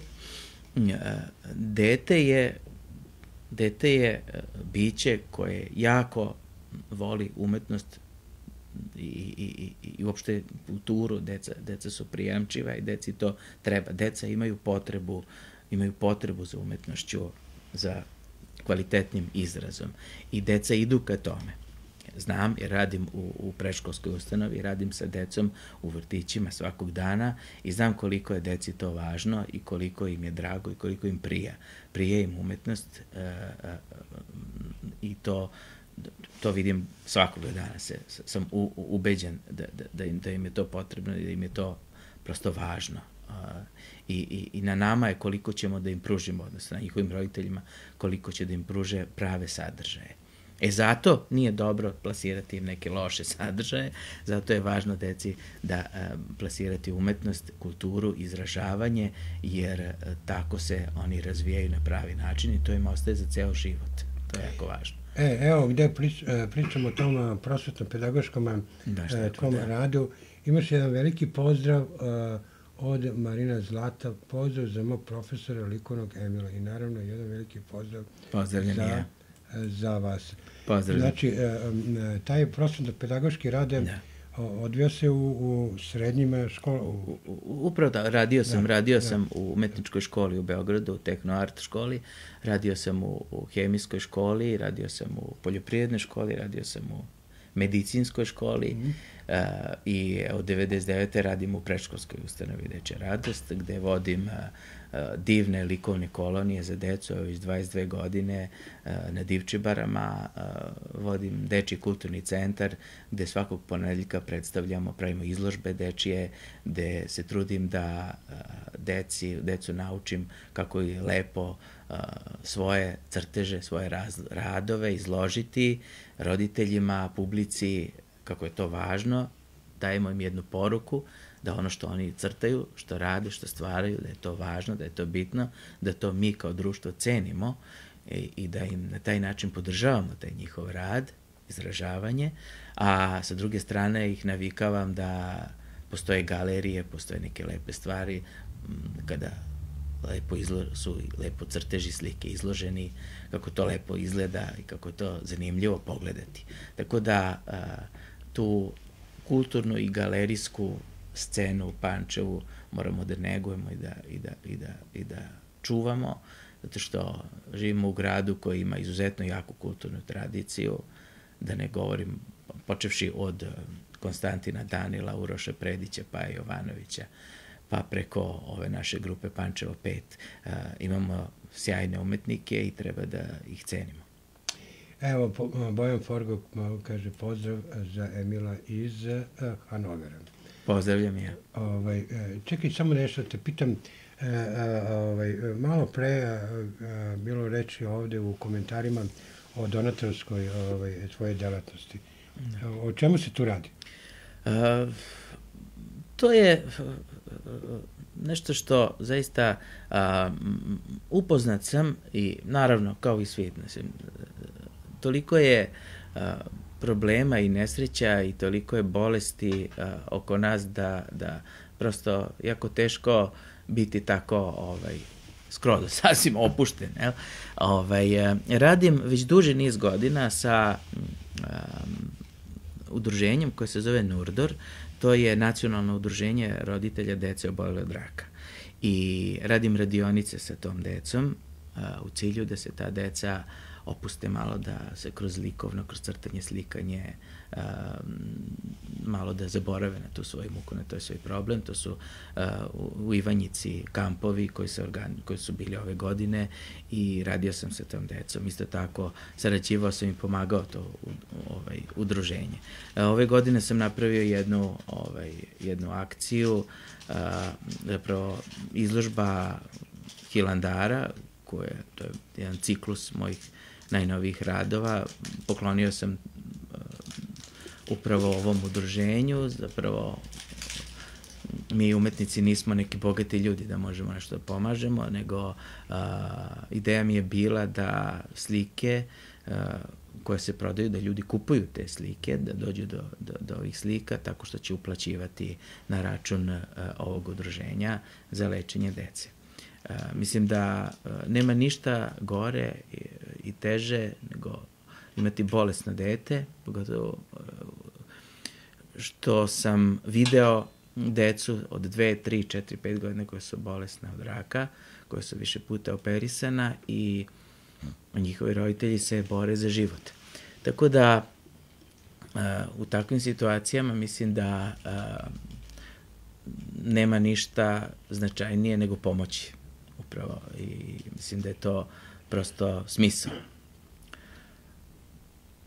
dete je, dete je biće koje jako voli umetnost i, i, i, i uopšte kulturu. Deca, deca su prijemčiva i deci to treba. Deca imaju potrebu, imaju potrebu za umetnošću, za kvalitetnim izrazom i deca idu ka tome. Znam jer radim u, u predškolskoj ustanovi, radim sa decom u vrtićima svakog dana i znam koliko je deci to važno i koliko im je drago i koliko im prija. Prije im umetnost uh, uh, i to to vidim svakog dana, se, sam u, ubeđen da, da, da, im, da im je to potrebno i da im je to prosto važno. i, i, i na nama je koliko ćemo da im pružimo, odnosno na njihovim roditeljima, koliko će da im pruže prave sadržaje. E zato nije dobro plasirati im neke loše sadržaje, zato je važno deci da a, plasirati umetnost, kulturu, izražavanje, jer a, tako se oni razvijaju na pravi način i to im ostaje za ceo život. To je jako važno. E, evo gde prič, pričamo o tom prosvetno-pedagoškom tvom radu. Imaš jedan veliki pozdrav uh, od Marina Zlata, pozdrav za mog profesora likovnog Emila i naravno jedan veliki pozdrav Pozdravljam za, ja. za vas. Pozdravljam. Znači, uh, taj prosvetno-pedagoški rad da. odvio se u, u srednjima škola? U... Upravo da, radio sam, da, radio da. sam u umetničkoj školi u Beogradu, u Tehnoart školi, radio sam u, u hemijskoj školi, radio sam u poljoprivrednoj školi, radio sam u medicinskoj školi mm. uh, i od devedeset devete radim u predškolskoj ustanovi Dečja radost, gde vodim uh, divne likovne kolonije za decu, već dvadeset dve godine uh, na Divčibarama, uh, vodim Dečji kulturni centar, gde svakog ponedeljka predstavljamo, pravimo izložbe dečije, gde se trudim da uh, deci, decu naučim kako je lepo uh, svoje crteže, svoje raz, radove izložiti roditeljima, publici, kako je to važno, dajemo im jednu poruku da ono što oni crtaju, što rade, što stvaraju, da je to važno, da je to bitno, da to mi kao društvo cenimo i, i da im na taj način podržavamo taj njihov rad, izražavanje, a sa druge strane ih navikavam da postoje galerije, postoje neke lepe stvari, kada lepo izlo, su lepo crteži, slike izloženi, kako to lepo izgleda i kako je to zanimljivo pogledati. Tako da a, tu kulturnu i galerijsku scenu u Pančevu moramo da negujemo i da, i da, i da, i da čuvamo, zato što živimo u gradu koji ima izuzetno jaku kulturnu tradiciju, da ne govorim, počevši od Konstantina Danila, Uroša Predića, pa Jovanovića, pa preko ove naše grupe Pančevo pet. Uh, imamo sjajne umetnike i treba da ih cenimo. Evo, Bojan Forgo kaže pozdrav za Emila iz uh, Hanovera. Pozdravljam ja. Ovaj, čekaj, samo nešto te pitam. Uh, ovaj, malo pre uh, bilo reči ovde u komentarima o donatorskoj ovaj, svoje delatnosti. Da. O čemu se tu radi? Uh, to je nešto što zaista uh, upoznat sam i naravno kao i svi, mislim, toliko je uh, problema i nesreća i toliko je bolesti uh, oko nas da, da prosto jako teško biti tako ovaj, skroz sasvim opušten. Jel? Ovaj, uh, radim već duži niz godina sa um, udruženjem koje se zove Nurdor. To je nacionalno udruženje roditelja dece obolele od raka. I radim radionice sa tom decom a, u cilju da se ta deca opuste malo, da se kroz likovno, kroz crtanje, slikanje, a, malo da zaborave na tu svoju muku, na to je svoj problem. To su a, u, u Ivanjici kampovi koji, se organ, koji su bili ove godine i radio sam sa tom decom. Isto tako sarađivao sam i pomagao to u, u, ovaj, udruženje. A, ove godine sam napravio jednu, ovaj, jednu akciju, a, zapravo izložba Hilandara, koje, to je jedan ciklus mojih najnovijih radova. Poklonio sam uh, upravo ovom udruženju, zapravo mi umetnici nismo neki bogati ljudi da možemo nešto da pomažemo, nego uh, ideja mi je bila da slike uh, koje se prodaju, da ljudi kupuju te slike, da dođu do, do, do ovih slika tako što će uplaćivati na račun uh, ovog udruženja za lečenje dece. Uh, mislim da uh, nema ništa gore i, i teže nego imati bolesno dete, pogotovo uh, što sam video decu od dve, tri, četiri, pet godina koje su bolesne od raka, koje su više puta operisana i njihovi roditelji se bore za život. Tako da uh, u takvim situacijama mislim da uh, nema ništa značajnije nego pomoći. Upravo, i mislim da je to prosto smisao.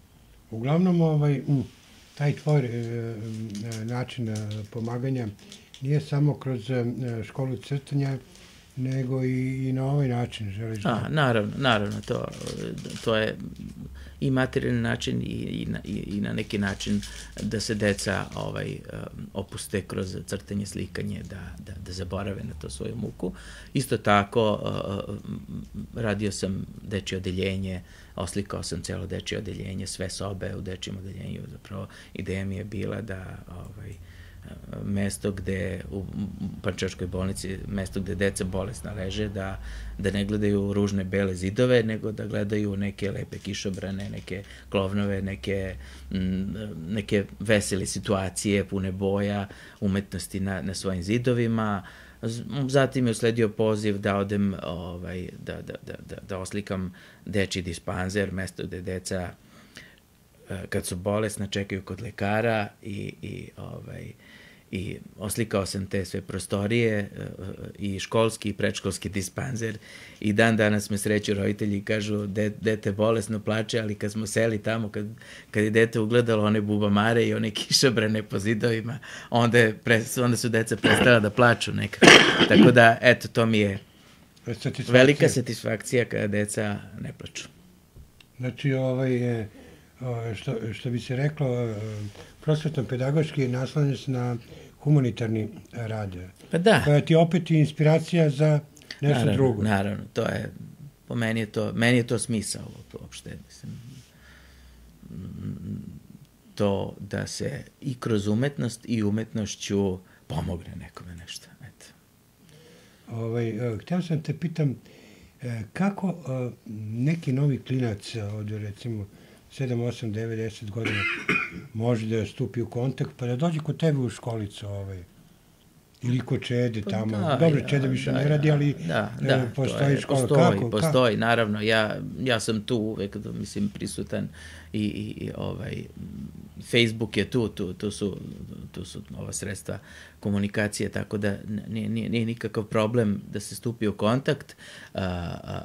Uglavnom, ovaj, taj tvoj e, način pomaganja nije samo kroz e, školu crtanja, nego i, i na ovaj način želiš da... A, naravno, naravno, to, to je i materijalni način i, i, na, i, i na neki način da se deca ovaj, um, opuste kroz crtanje, slikanje, da, da, da zaborave na to svoju muku. Isto tako, uh, radio sam dečje odeljenje, oslikao sam celo dečje odeljenje, sve sobe u dečjem odeljenju, zapravo ideja mi je bila da ovaj, mesto gde, u Pančevačkoj bolnici, mesto gde deca bolesna leže, da, da ne gledaju ružne bele zidove, nego da gledaju neke lepe kišobrane, neke klovnove, neke, neke vesele situacije, pune boja, umetnosti na, na svojim zidovima. Zatim je usledio poziv da odem, ovaj, da, da, da, da, da oslikam dečji dispanzer, mesto gde deca kad su bolesna čekaju kod lekara i, i, ovaj, i oslikao sam te sve prostorije i školski i predškolski dispanzer i dan danas me sreću roditelji i kažu de, dete bolesno plače, ali kad smo seli tamo, kad, kad je dete ugledalo one bubamare i one kišobrane po zidovima, onda, je pre, onda su deca prestala da plaču nekako. Tako da, eto, to mi je Satisfakcija. velika satisfakcija kada deca ne plaču. Znači, ovaj... E... Što, što bi se reklo, prosvetno-pedagoški naslanja se na humanitarni rad. Pa da. Koja ti je opet inspiracija za nešto naravno, drugo. Naravno, to je, po meni je to, meni je to smisao uopšte, mislim, to da se i kroz umetnost i umetnošću pomogne nekome nešto, eto. Ovaj, hteo sam te pitam, kako neki novi klinac od, recimo, sedam, osam, devet, deset godina može da stupi u kontakt, pa da dođe kod tebe u školicu, ovaj, ili kod Čede tamo. Da, Dobro, ja, Čede više da, ne radi, ali da, da, postoji je, škola. Postoji, Kako? postoji, naravno. Ja, ja sam tu uvek, mislim, prisutan i, i, i ovaj, Facebook je tu, tu, tu, su, tu su ova sredstva komunikacije, tako da nije, nije, nije nikakav problem da se stupi u kontakt. A, a,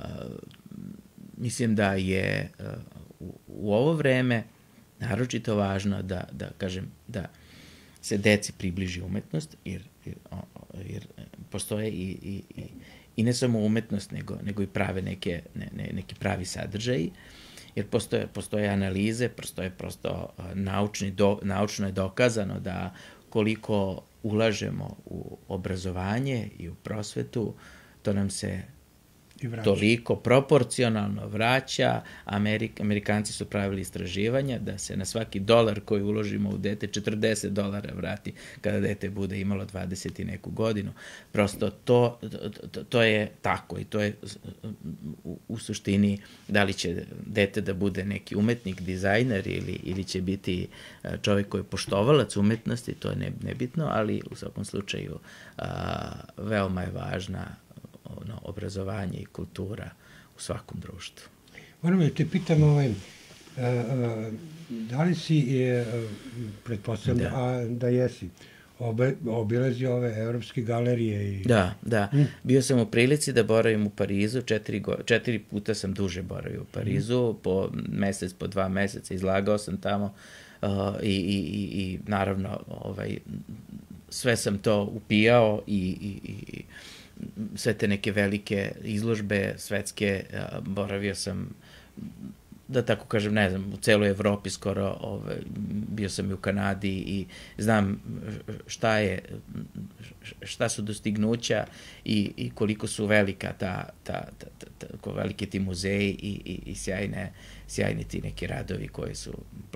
mislim da je a, u, u ovo vreme naročito važno da, da kažem, da se deci približi umetnost, jer, jer, jer postoje i, i, i, i ne samo umetnost, nego, nego i prave neke, ne, ne, neki pravi sadržaji, jer postoje, postoje analize, postoje prosto naučni, do, naučno je dokazano da koliko ulažemo u obrazovanje i u prosvetu, to nam se toliko proporcionalno vraća. Amerik, Amerikanci su pravili istraživanja da se na svaki dolar koji uložimo u dete četrdeset dolara vrati kada dete bude imalo dvadeset i neku godinu. Prosto to, to, to je tako i to je u, u suštini da li će dete da bude neki umetnik, dizajner ili, ili će biti čovjek koji je poštovalac umetnosti, to je ne, nebitno, ali u svakom slučaju a, veoma je važna ono, obrazovanje i kultura u svakom društvu. Moram da te pitam, ovaj, a, a, da li si, je, pretpostavljam, da. A, da jesi, obe, obilazio ove evropske galerije? I... Da, da. Mm. Bio sam u prilici da boravim u Parizu, četiri, go, četiri puta sam duže boravio u Parizu, mm. po mesec, po dva meseca, izlagao sam tamo uh, i, i, i, i naravno ovaj, sve sam to upijao i, i, i sve te neke velike izložbe svetske, boravio sam, da tako kažem, ne znam, u celoj Evropi skoro, ove, bio sam i u Kanadi i znam šta je, šta su dostignuća i, i koliko su velika ta, ta, ta, ta, ta velike ti muzeji i, i, i sjajne, sjajni ti neki radovi koji su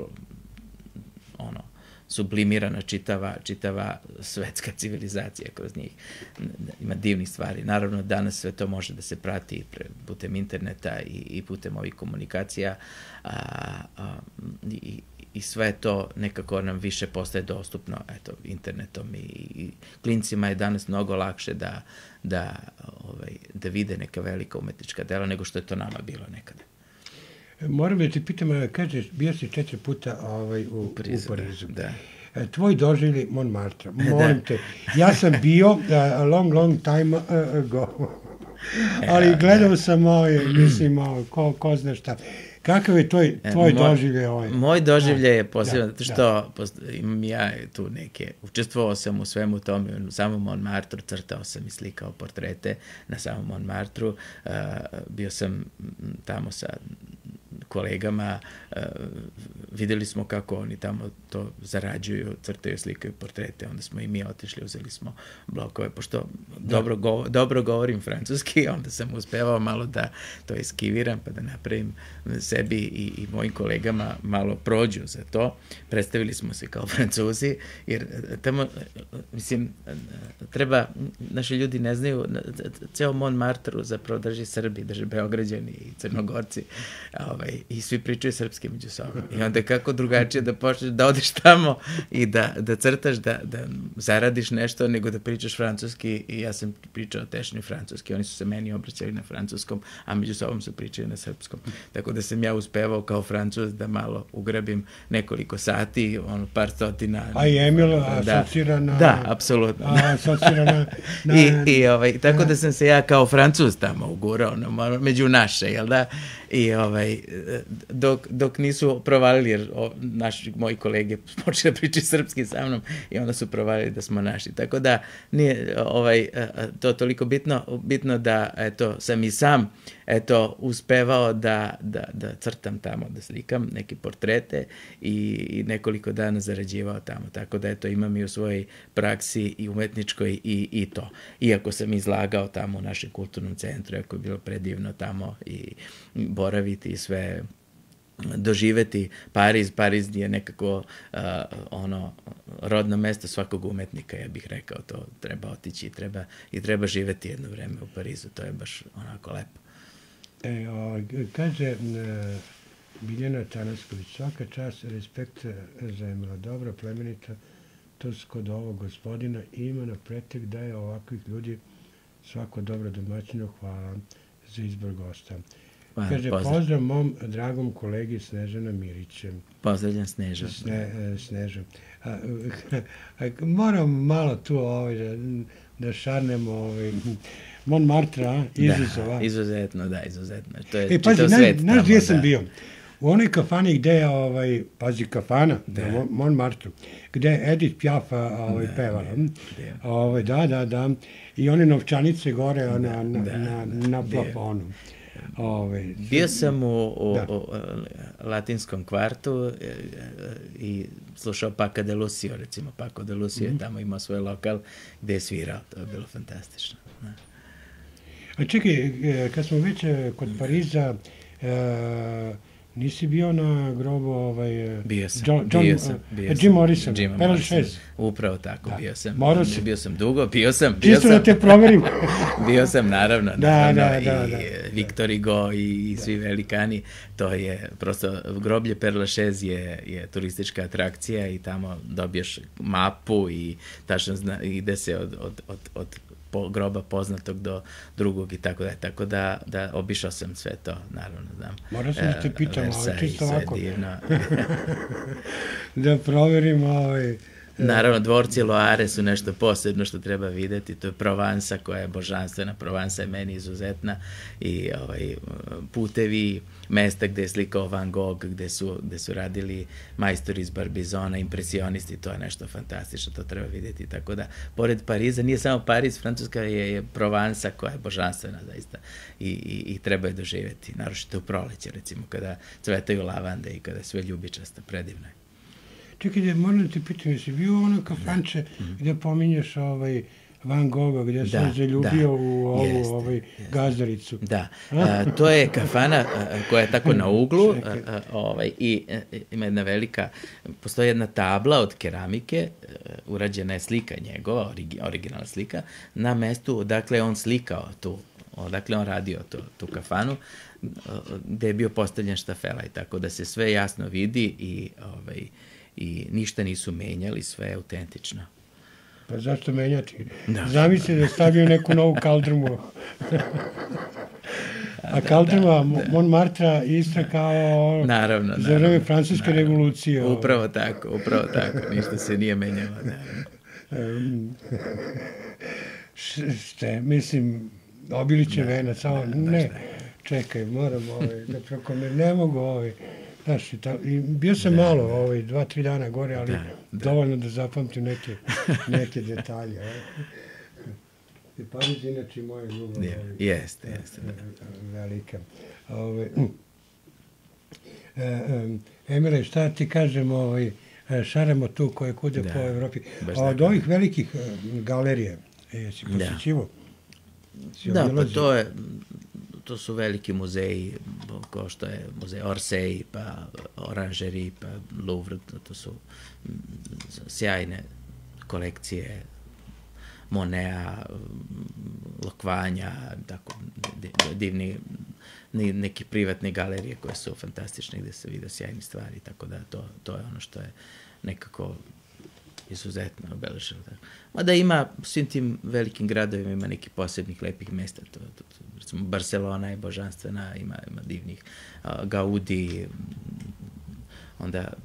ono, sublimirana čitava, čitava svetska civilizacija kroz njih. Ima divnih stvari. Naravno, danas sve to može da se prati pre, putem interneta i, i putem ovih komunikacija a, a, i, i sve to nekako nam više postaje dostupno eto, internetom i, i klincima je danas mnogo lakše da, da, ovaj, da vide neka velika umetnička dela nego što je to nama bilo nekada. Moram da ti pitam, kažeš, bio si četiri puta ovaj, u, u Parizu. Da. Tvoj doživljaj Montmartre, molim te. Ja sam bio uh, a long, long time ago, ali gledao sam ovaj, mislim, ko, ko zna šta. Kakav je tvoj, tvoj Moj- doživljaj ovaj? Moj doživljaj je poseban, da, zato što post- imam ja tu neke, učestvovao sam u svemu tome, u samom Montmartru, crtao sam i slikao portrete na samom Montmartru, uh, bio sam m, tamo sa kolegama, uh, videli smo kako oni tamo to zarađuju, crtaju, slikaju portrete, onda smo i mi otišli, uzeli smo blokove, pošto dobro, go, dobro govorim francuski, onda sam uspevao malo da to eskiviram, pa da napravim sebi i, i mojim kolegama malo prođu za to. Predstavili smo se kao Francuzi, jer tamo, mislim, treba, naši ljudi ne znaju, ceo Montmartru zapravo drži Srbi, drži Beograđani i Crnogorci, ovaj, i svi pričaju srpski među sobom. I onda kako drugačije da počneš da odeš tamo i da, da crtaš, da, da zaradiš nešto, nego da pričaš francuski, i ja sam pričao tešnji francuski, oni su se meni obraćali na francuskom, a među sobom su pričali na srpskom. Tako da sam ja uspevao kao Francuz da malo ugrabim nekoliko sati, ono, par stotina. A i Emil asocira na... Da, apsolutno. Asocira na... na I, i ovaj, tako da sam se ja kao Francuz tamo ugurao, no, među naše, jel da? I ovaj, dok, dok nisu provalili, jer o, naši, moji kolege počeli da pričaju srpski sa mnom i onda su provalili da smo naši. Tako da nije ovaj, to toliko bitno, bitno da eto, sam i sam eto, uspevao da, da, da crtam tamo, da slikam neke portrete i, i nekoliko dana zarađivao tamo. Tako da eto, imam i u svojoj praksi i umetničkoj i, i to. Iako sam izlagao tamo u našem kulturnom centru, jako je bilo predivno tamo i boraviti i sve doživeti Pariz. Pariz je nekako uh, ono rodno mesto svakog umetnika, ja bih rekao, to treba otići i treba, i treba živeti jedno vreme u Parizu, to je baš onako lepo. E, o, kaže e, Biljana Tanasković, svaka čast, respekt za Emila, dobra, plemenita, to kod ovog gospodina ima na pretek da je ovakvih ljudi svako dobro domaćino, hvala za izbor gosta. Hvala, Kaže, pozdrav. pozdrav mom dragom kolegi Snežana Mirićem. Pozdravljam Sneža. Sne, Sneža. A, a, moram malo tu ovaj, da, da šarnemo ovaj, Montmartre, a? Izuzova. Da, izuzetno, da, izuzetno. To je E, pazi, čitav znaš, svet znaš tamo, gdje sam da. bio? U onoj kafani gde je, ovaj, pazi, kafana, Da. na Montmartre, gde je Edith Piaf ovaj, Da, pevala. da, da. Ovaj, da, da, da. I one novčanice gore na, na, da, na, da, na da. plafonu. Ovaj, Bio sam u, u, Da. u latinskom kvartu e, e, i slušao Paco de Lucio, recimo. Paco de Lucio je tamo imao svoj lokal gde je svirao. To je bilo fantastično. Da. A čekaj, e, kad smo već e, kod Pariza, e, nisi bio na grobu ovaj... e, Bio sam, John, John, bio sam, e, bio Jim sam. Morrison, Jima Père Morrisona. Lachaise. Upravo tako, Da. bio sam. Morao si. Bio sam dugo, bio sam, bio Čisto sam. da te proverim. Bio sam, naravno, Da, naravno, da, i da, da. Victor Hugo i, i svi velikani, to je prosto, groblje Père Lachaise je, je turistička atrakcija i tamo dobiješ mapu i tačno zna, ide se od, od, od, od po, groba poznatog do drugog i tako da, tako da, da obišao sam sve to, naravno, znam. Morao sam da te pitam, ali Versailles, čisto sve ovako. divno. Da proverim ovaj... Naravno, dvorci Loare su nešto posebno što treba videti. To je Provansa koja je božanstvena. Provansa je meni izuzetna i ovaj, putevi, mesta gde je slikao Van Gogh, gde su, gde su radili majstori iz Barbizona, impresionisti, to je nešto fantastično, to treba videti. Tako da, pored Pariza, nije samo Pariz, Francuska je, je Provansa koja je božanstvena zaista i, i, i treba je doživeti. Naročito u proleće, recimo, kada cvetaju lavande i kada je sve ljubičasto, predivno je. Čekaj, moram da te pitam, jesi bio u ono kafanče gde pominješ ovaj Van Gogha, gde se Da, on zaljubio da. u ovu Jeste, ovaj, jeste. gazdaricu? Da, a, to je kafana a, koja je tako na uglu a, a, ovaj, i a, ima jedna velika, postoji jedna tabla od keramike, a, urađena je slika njegova, origi, originalna slika, na mestu odakle je on slikao tu, odakle on radio tu, tu kafanu, a, gde je bio postavljen štafela i tako da se sve jasno vidi i, ovaj, i ništa nisu menjali, sve je autentično. Pa zašto menjati? Da. Zamisli da stavio neku novu kaldrmu. A kaldrma Montmartre Istra kao Naravno, za vreme naravno, francuske naravno. revolucije. ovaj. Upravo tako, upravo tako, ništa se nije menjalo. Da. Em, š- Ste, mislim, obiliće vena, samo ne. čekaj, moram ovaj, da prokomer, ne mogu ovaj, znaš, i ta, i bio sam da, malo, da. ovaj, dva, tri dana gore, ali da, da. dovoljno da zapamtim neke, neke detalje. Ovaj. I Pariz, inače, moja ljubav. Yeah, ovaj, jeste, jeste. Da. Velika. Ovaj, e, Emile, šta ti kažem, ovaj, šaramo tu koje kude da, po Evropi. Od ovih velikih galerije, jesi posjećivo? Da, da pa to je, to su veliki muzeji, kao što je muzej Orsay, pa Oranžeri, pa Louvre, to su sjajne kolekcije Monea, Lokvanja, tako divni, neki privatne galerije koje su fantastične gde se vide sjajne stvari, tako da to, to je ono što je nekako izuzetno obeležilo. Mada ima, u svim tim velikim gradovima ima nekih posebnih lepih mesta, to, to, to, recimo Barcelona je božanstvena, ima, ima divnih uh, Gaudi, onda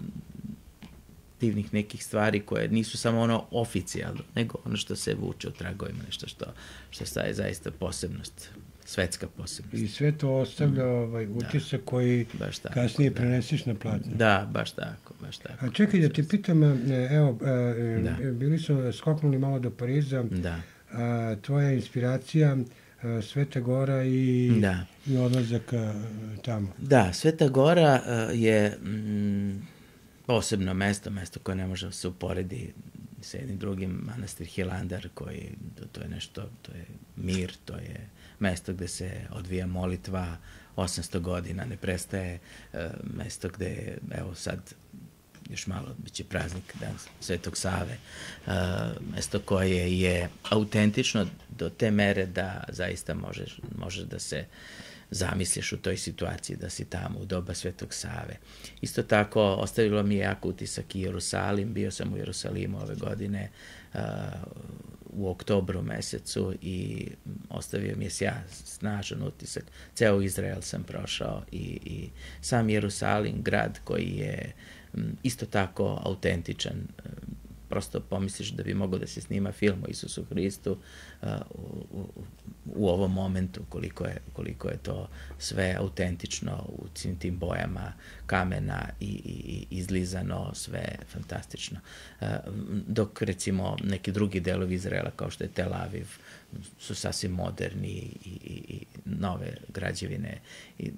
divnih nekih stvari koje nisu samo ono oficijalno, nego ono što se vuče u tragovima, nešto što, što staje zaista posebnost, svetska posebnost. I sve to ostavlja ovaj, utisak da, koji kasnije da. prenesiš na platno. Da, baš tako, baš tako. A čekaj da ti pitam, evo, da. bili su skoknuli malo do Pariza, da. a, tvoja inspiracija Sveta Gora i, da. i odlazak tamo. Da, Sveta Gora je mm, posebno mesto, mesto koje ne može da se uporedi sa jednim drugim, manastir Hilandar, koji, to, to je nešto, to je mir, to je mesto gde se odvija molitva osamsto godina, ne prestaje, mesto gde, evo sad, još malo biće praznik Dan Svetog Save, mesto koje je autentično do te mere da zaista možeš, možeš da se zamisliš u toj situaciji da si tamo u doba Svetog Save. Isto tako, ostavilo mi je jako utisak i Jerusalim, bio sam u Jerusalimu ove godine uh, u oktobru mesecu i ostavio mi je sja, snažan utisak. Ceo Izrael sam prošao i, i sam Jerusalim, grad koji je um, isto tako autentičan, um, prosto pomisliš da bi mogao da se snima film o Isusu Hristu uh, u, u, u ovom momentu, koliko je, koliko je to sve autentično u svim tim bojama kamena i, i izlizano, sve fantastično. Uh, dok recimo neki drugi delovi Izraela kao što je Tel Aviv su sasvim moderni i, i, i nove građevine i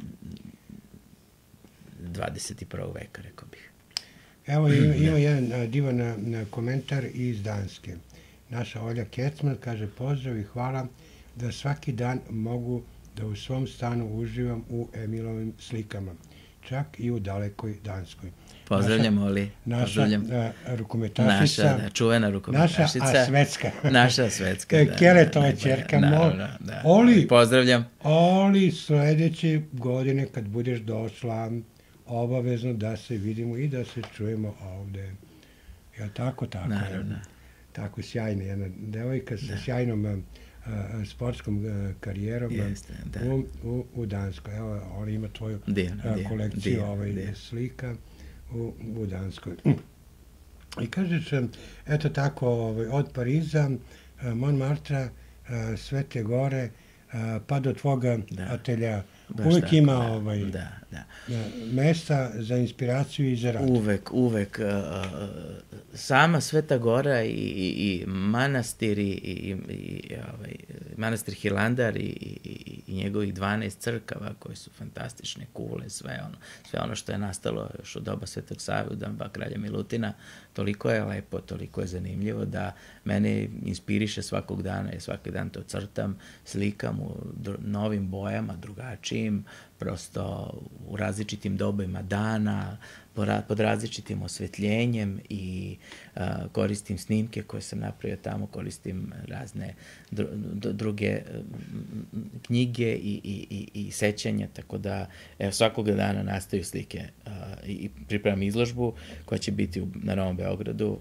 dvadeset prvog veka, rekao bih. Evo ima, ima jedan divan komentar iz Danske. Naša Olja Kecman kaže pozdrav i hvala da svaki dan mogu da u svom stanu uživam u Emilovim slikama, čak i u dalekoj Danskoj. Pozdravljam, Oli. Naša rukometašica. Naša, da, čuvena rukometašica. Naša, a svetska. Naša svetska, da. Keretova ćerka. Naravno, da. Oli, pozdravljam. Oli, sledeće godine kad budeš došla, obavezno da se vidimo i da se čujemo ovde. Jel tako, tako? Naravno. Tako sjajna jedna devojka sa sjajnom uh, sportskom uh, karijerom. Jeste, da. u, u, u Danskoj. Evo, ona ima tvoju divno, uh, kolekciju divno, ovaj, divno. slika u, u Danskoj. I kažeš, eto tako, ovaj, od Pariza, uh, Montmartre, uh, Svete Gore, uh, pa do tvoga da. atelja. Baš uvek tako, ima da, ovaj, da, da. mesta za inspiraciju i za rad. Uvek, uvek. Uh, sama Sveta Gora i, i, i manastir i, i, i ovaj, manastir Hilandar i, i, i njegovih dvanaest crkava koje su fantastične, kule, sve ono, sve ono što je nastalo još u doba Svetog Save, u doba kralja Milutina, toliko je lepo, toliko je zanimljivo da mene inspiriše svakog dana i svaki dan to crtam, slikam u novim bojama, drugačijim, prosto u različitim dobima dana, pod različitim osvetljenjem i uh, koristim snimke koje sam napravio tamo, koristim razne dru, druge knjige i, i, i, i sećanja, tako da evo, svakog dana nastaju slike uh, i pripremam izložbu koja će biti u, na Novom Beogradu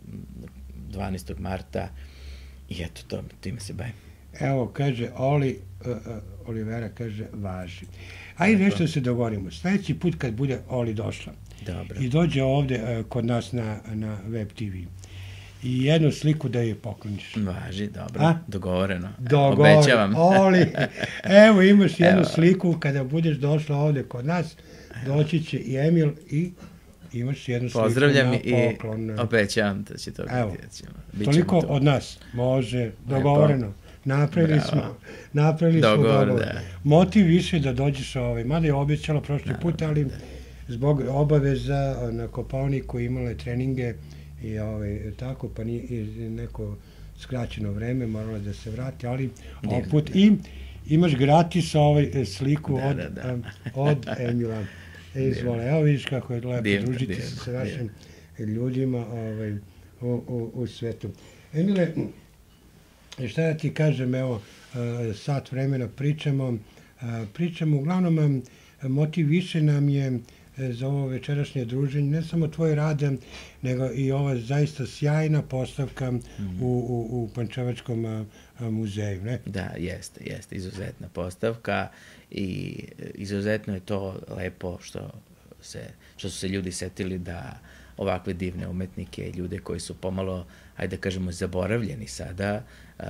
dvanaestog marta i eto, to, time se bavim. Evo, kaže Oli, uh, uh, Olivera kaže, važi. Ajde nešto se dogovorimo. Sljedeći put kad bude Oli došla Dobro. i dođe ovde uh, kod nas na, na Web te ve i jednu sliku da je pokloniš. Važi, dobro, A? dogovoreno. Dogovoreno. Obećavam. Oli, evo imaš jednu sliku kada budeš došla ovde kod nas, doći će i Emil i imaš jednu sliku Pozdravljam na i poklon. obećavam da će to Evo, biti. toliko od nas, može, dogovoreno. Napravili Bravo. smo, napravili Dogovor, smo dogovor. da. Motiv više da dođeš ovaj, mada je obećala prošli put, ali da. zbog obaveza na Kopaoniku imala je treninge i ovaj, tako, pa nije i neko skraćeno vreme, morala da se vrati, ali ovaj put i imaš gratis ovaj sliku Da, od, da, da. um, od Emila. E, izvole, evo vidiš kako je lepo Divno, družiti divno, se sa našim ljudima ovaj, u, u, u svetu. Emile, šta da ti kažem, evo, uh, sat vremena pričamo, uh, pričamo, uglavnom um, motiv više nam je uh, za ovo večerašnje druženje, ne samo tvoj rad, nego i ova zaista sjajna postavka mm. u, u, u Pančevačkom uh, muzeju, ne? Da, jeste, jeste, izuzetna postavka i izuzetno je to lepo što, se, što su se ljudi setili da ovakve divne umetnike, ljude koji su pomalo, ajde da kažemo, zaboravljeni sada,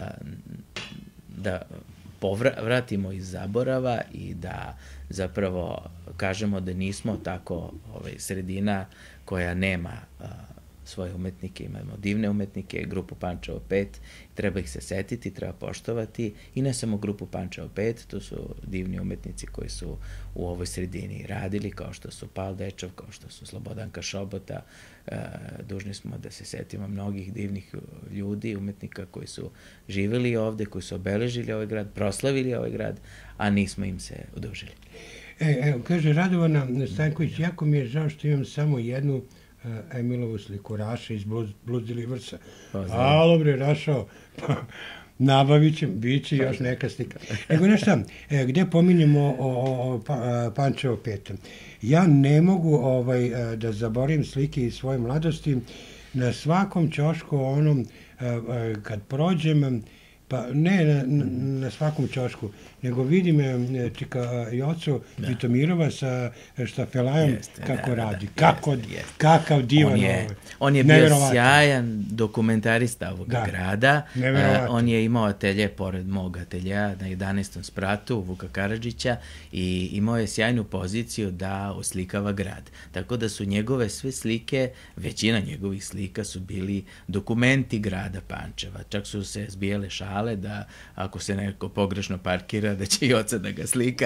da povratimo iz zaborava i da zapravo kažemo da nismo tako ovaj, sredina koja nema svoje umetnike, imamo divne umetnike, grupu Pančevo pet, treba ih se setiti, treba poštovati i ne samo grupu Pančevo pet, to su divni umetnici koji su u ovoj sredini radili, kao što su Pal Dečov, kao što su Slobodanka Šobota, e, dužni smo da se setimo mnogih divnih ljudi, umetnika koji su živeli ovde, koji su obeležili ovaj grad, proslavili ovaj grad, a nismo im se odužili. E, evo, kaže Radovana Stanković, jako mi je žao što imam samo jednu Emilovu sliku Raša iz Blues, Blues Deliversa. Alo bre, Rašo, nabavit će, bit će još neka slika. Ego, znaš šta, gde pominjemo o, o, o Pančevo pet? Ja ne mogu ovaj, da zaboravim slike iz svoje mladosti. Na svakom ćošku, onom, kad prođem, pa ne na, na svakom ćošku, nego vidim čika Jocu Vitomirova sa Štafelajom jeste, kako da, radi. Da, kako, jeste, jeste. Kakav divan. On je, on je bio sjajan dokumentarista ovog da, grada. Uh, on je imao atelje pored mog ateljeja na jedanaestom spratu Vuka Karadžića i imao je sjajnu poziciju da oslikava grad. Tako da su njegove sve slike, većina njegovih slika su bili dokumenti grada Pančeva. Čak su se zbijale šale da ako se neko pogrešno parkira, da će i oca da ga slika.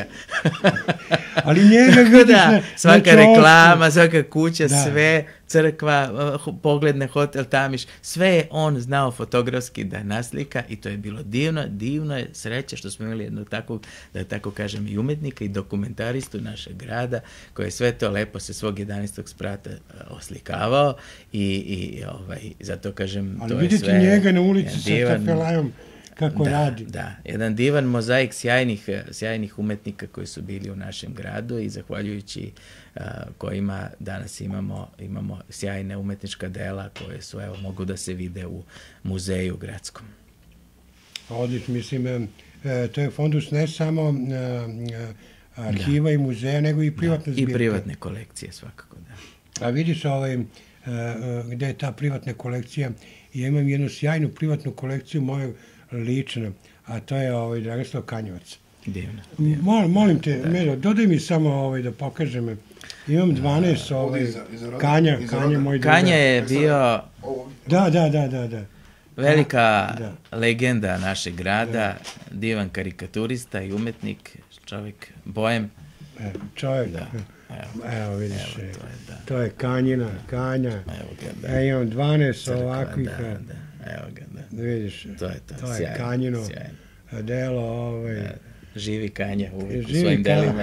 Ali njega vidiš da, na, svaka na reklama, svaka kuća, da. Sve, crkva, pogled na hotel Tamiš, sve je on znao fotografski da naslika i to je bilo divno, divno je sreća što smo imali jednog takvog, da tako kažem, i umetnika i dokumentaristu našeg grada, koji je sve to lepo sa svog jedanaestog sprata oslikavao i, i ovaj, zato kažem, ali to je sve... Ali vidite njega na ulici sa Štafelajom, kako da, radi. Da, jedan divan mozaik sjajnih, sjajnih umetnika koji su bili u našem gradu i zahvaljujući uh, kojima danas imamo, imamo sjajne umetnička dela koje su, evo, mogu da se vide u muzeju gradskom. Odlično, mislim, e, to je fondus ne samo e, arhiva da. I muzeja, nego i privatne zbirke. I privatne kolekcije, svakako, da. A vidiš ovaj, e, gde je ta privatna kolekcija? Ja imam jednu sjajnu privatnu kolekciju moju lično, a to je ovaj Dragoslav Kanjevac. Divno. Mol, molim te, da. Mero, dodaj mi samo ovaj da pokažem. Imam dvanaest ovaj iza, iza Kanja, iza Kanja moj druga. Kanja je bio Da, da, da, da, da. Velika da. Legenda našeg grada, da. Divan karikaturista i umetnik, čovjek bojem. E, čovjek. Da. Evo, evo vidiš, evo, to, je, da. To je Kanjina, Kanja. Evo ga, da. E, imam dvanaest crkva, ovakvih. Da, da. Evo ga, da. Vidiš, to je to. To je sjajno, Kanjino sjajno. Delo. Ovaj, da. Živi Kanja u, u svojim ka... delima.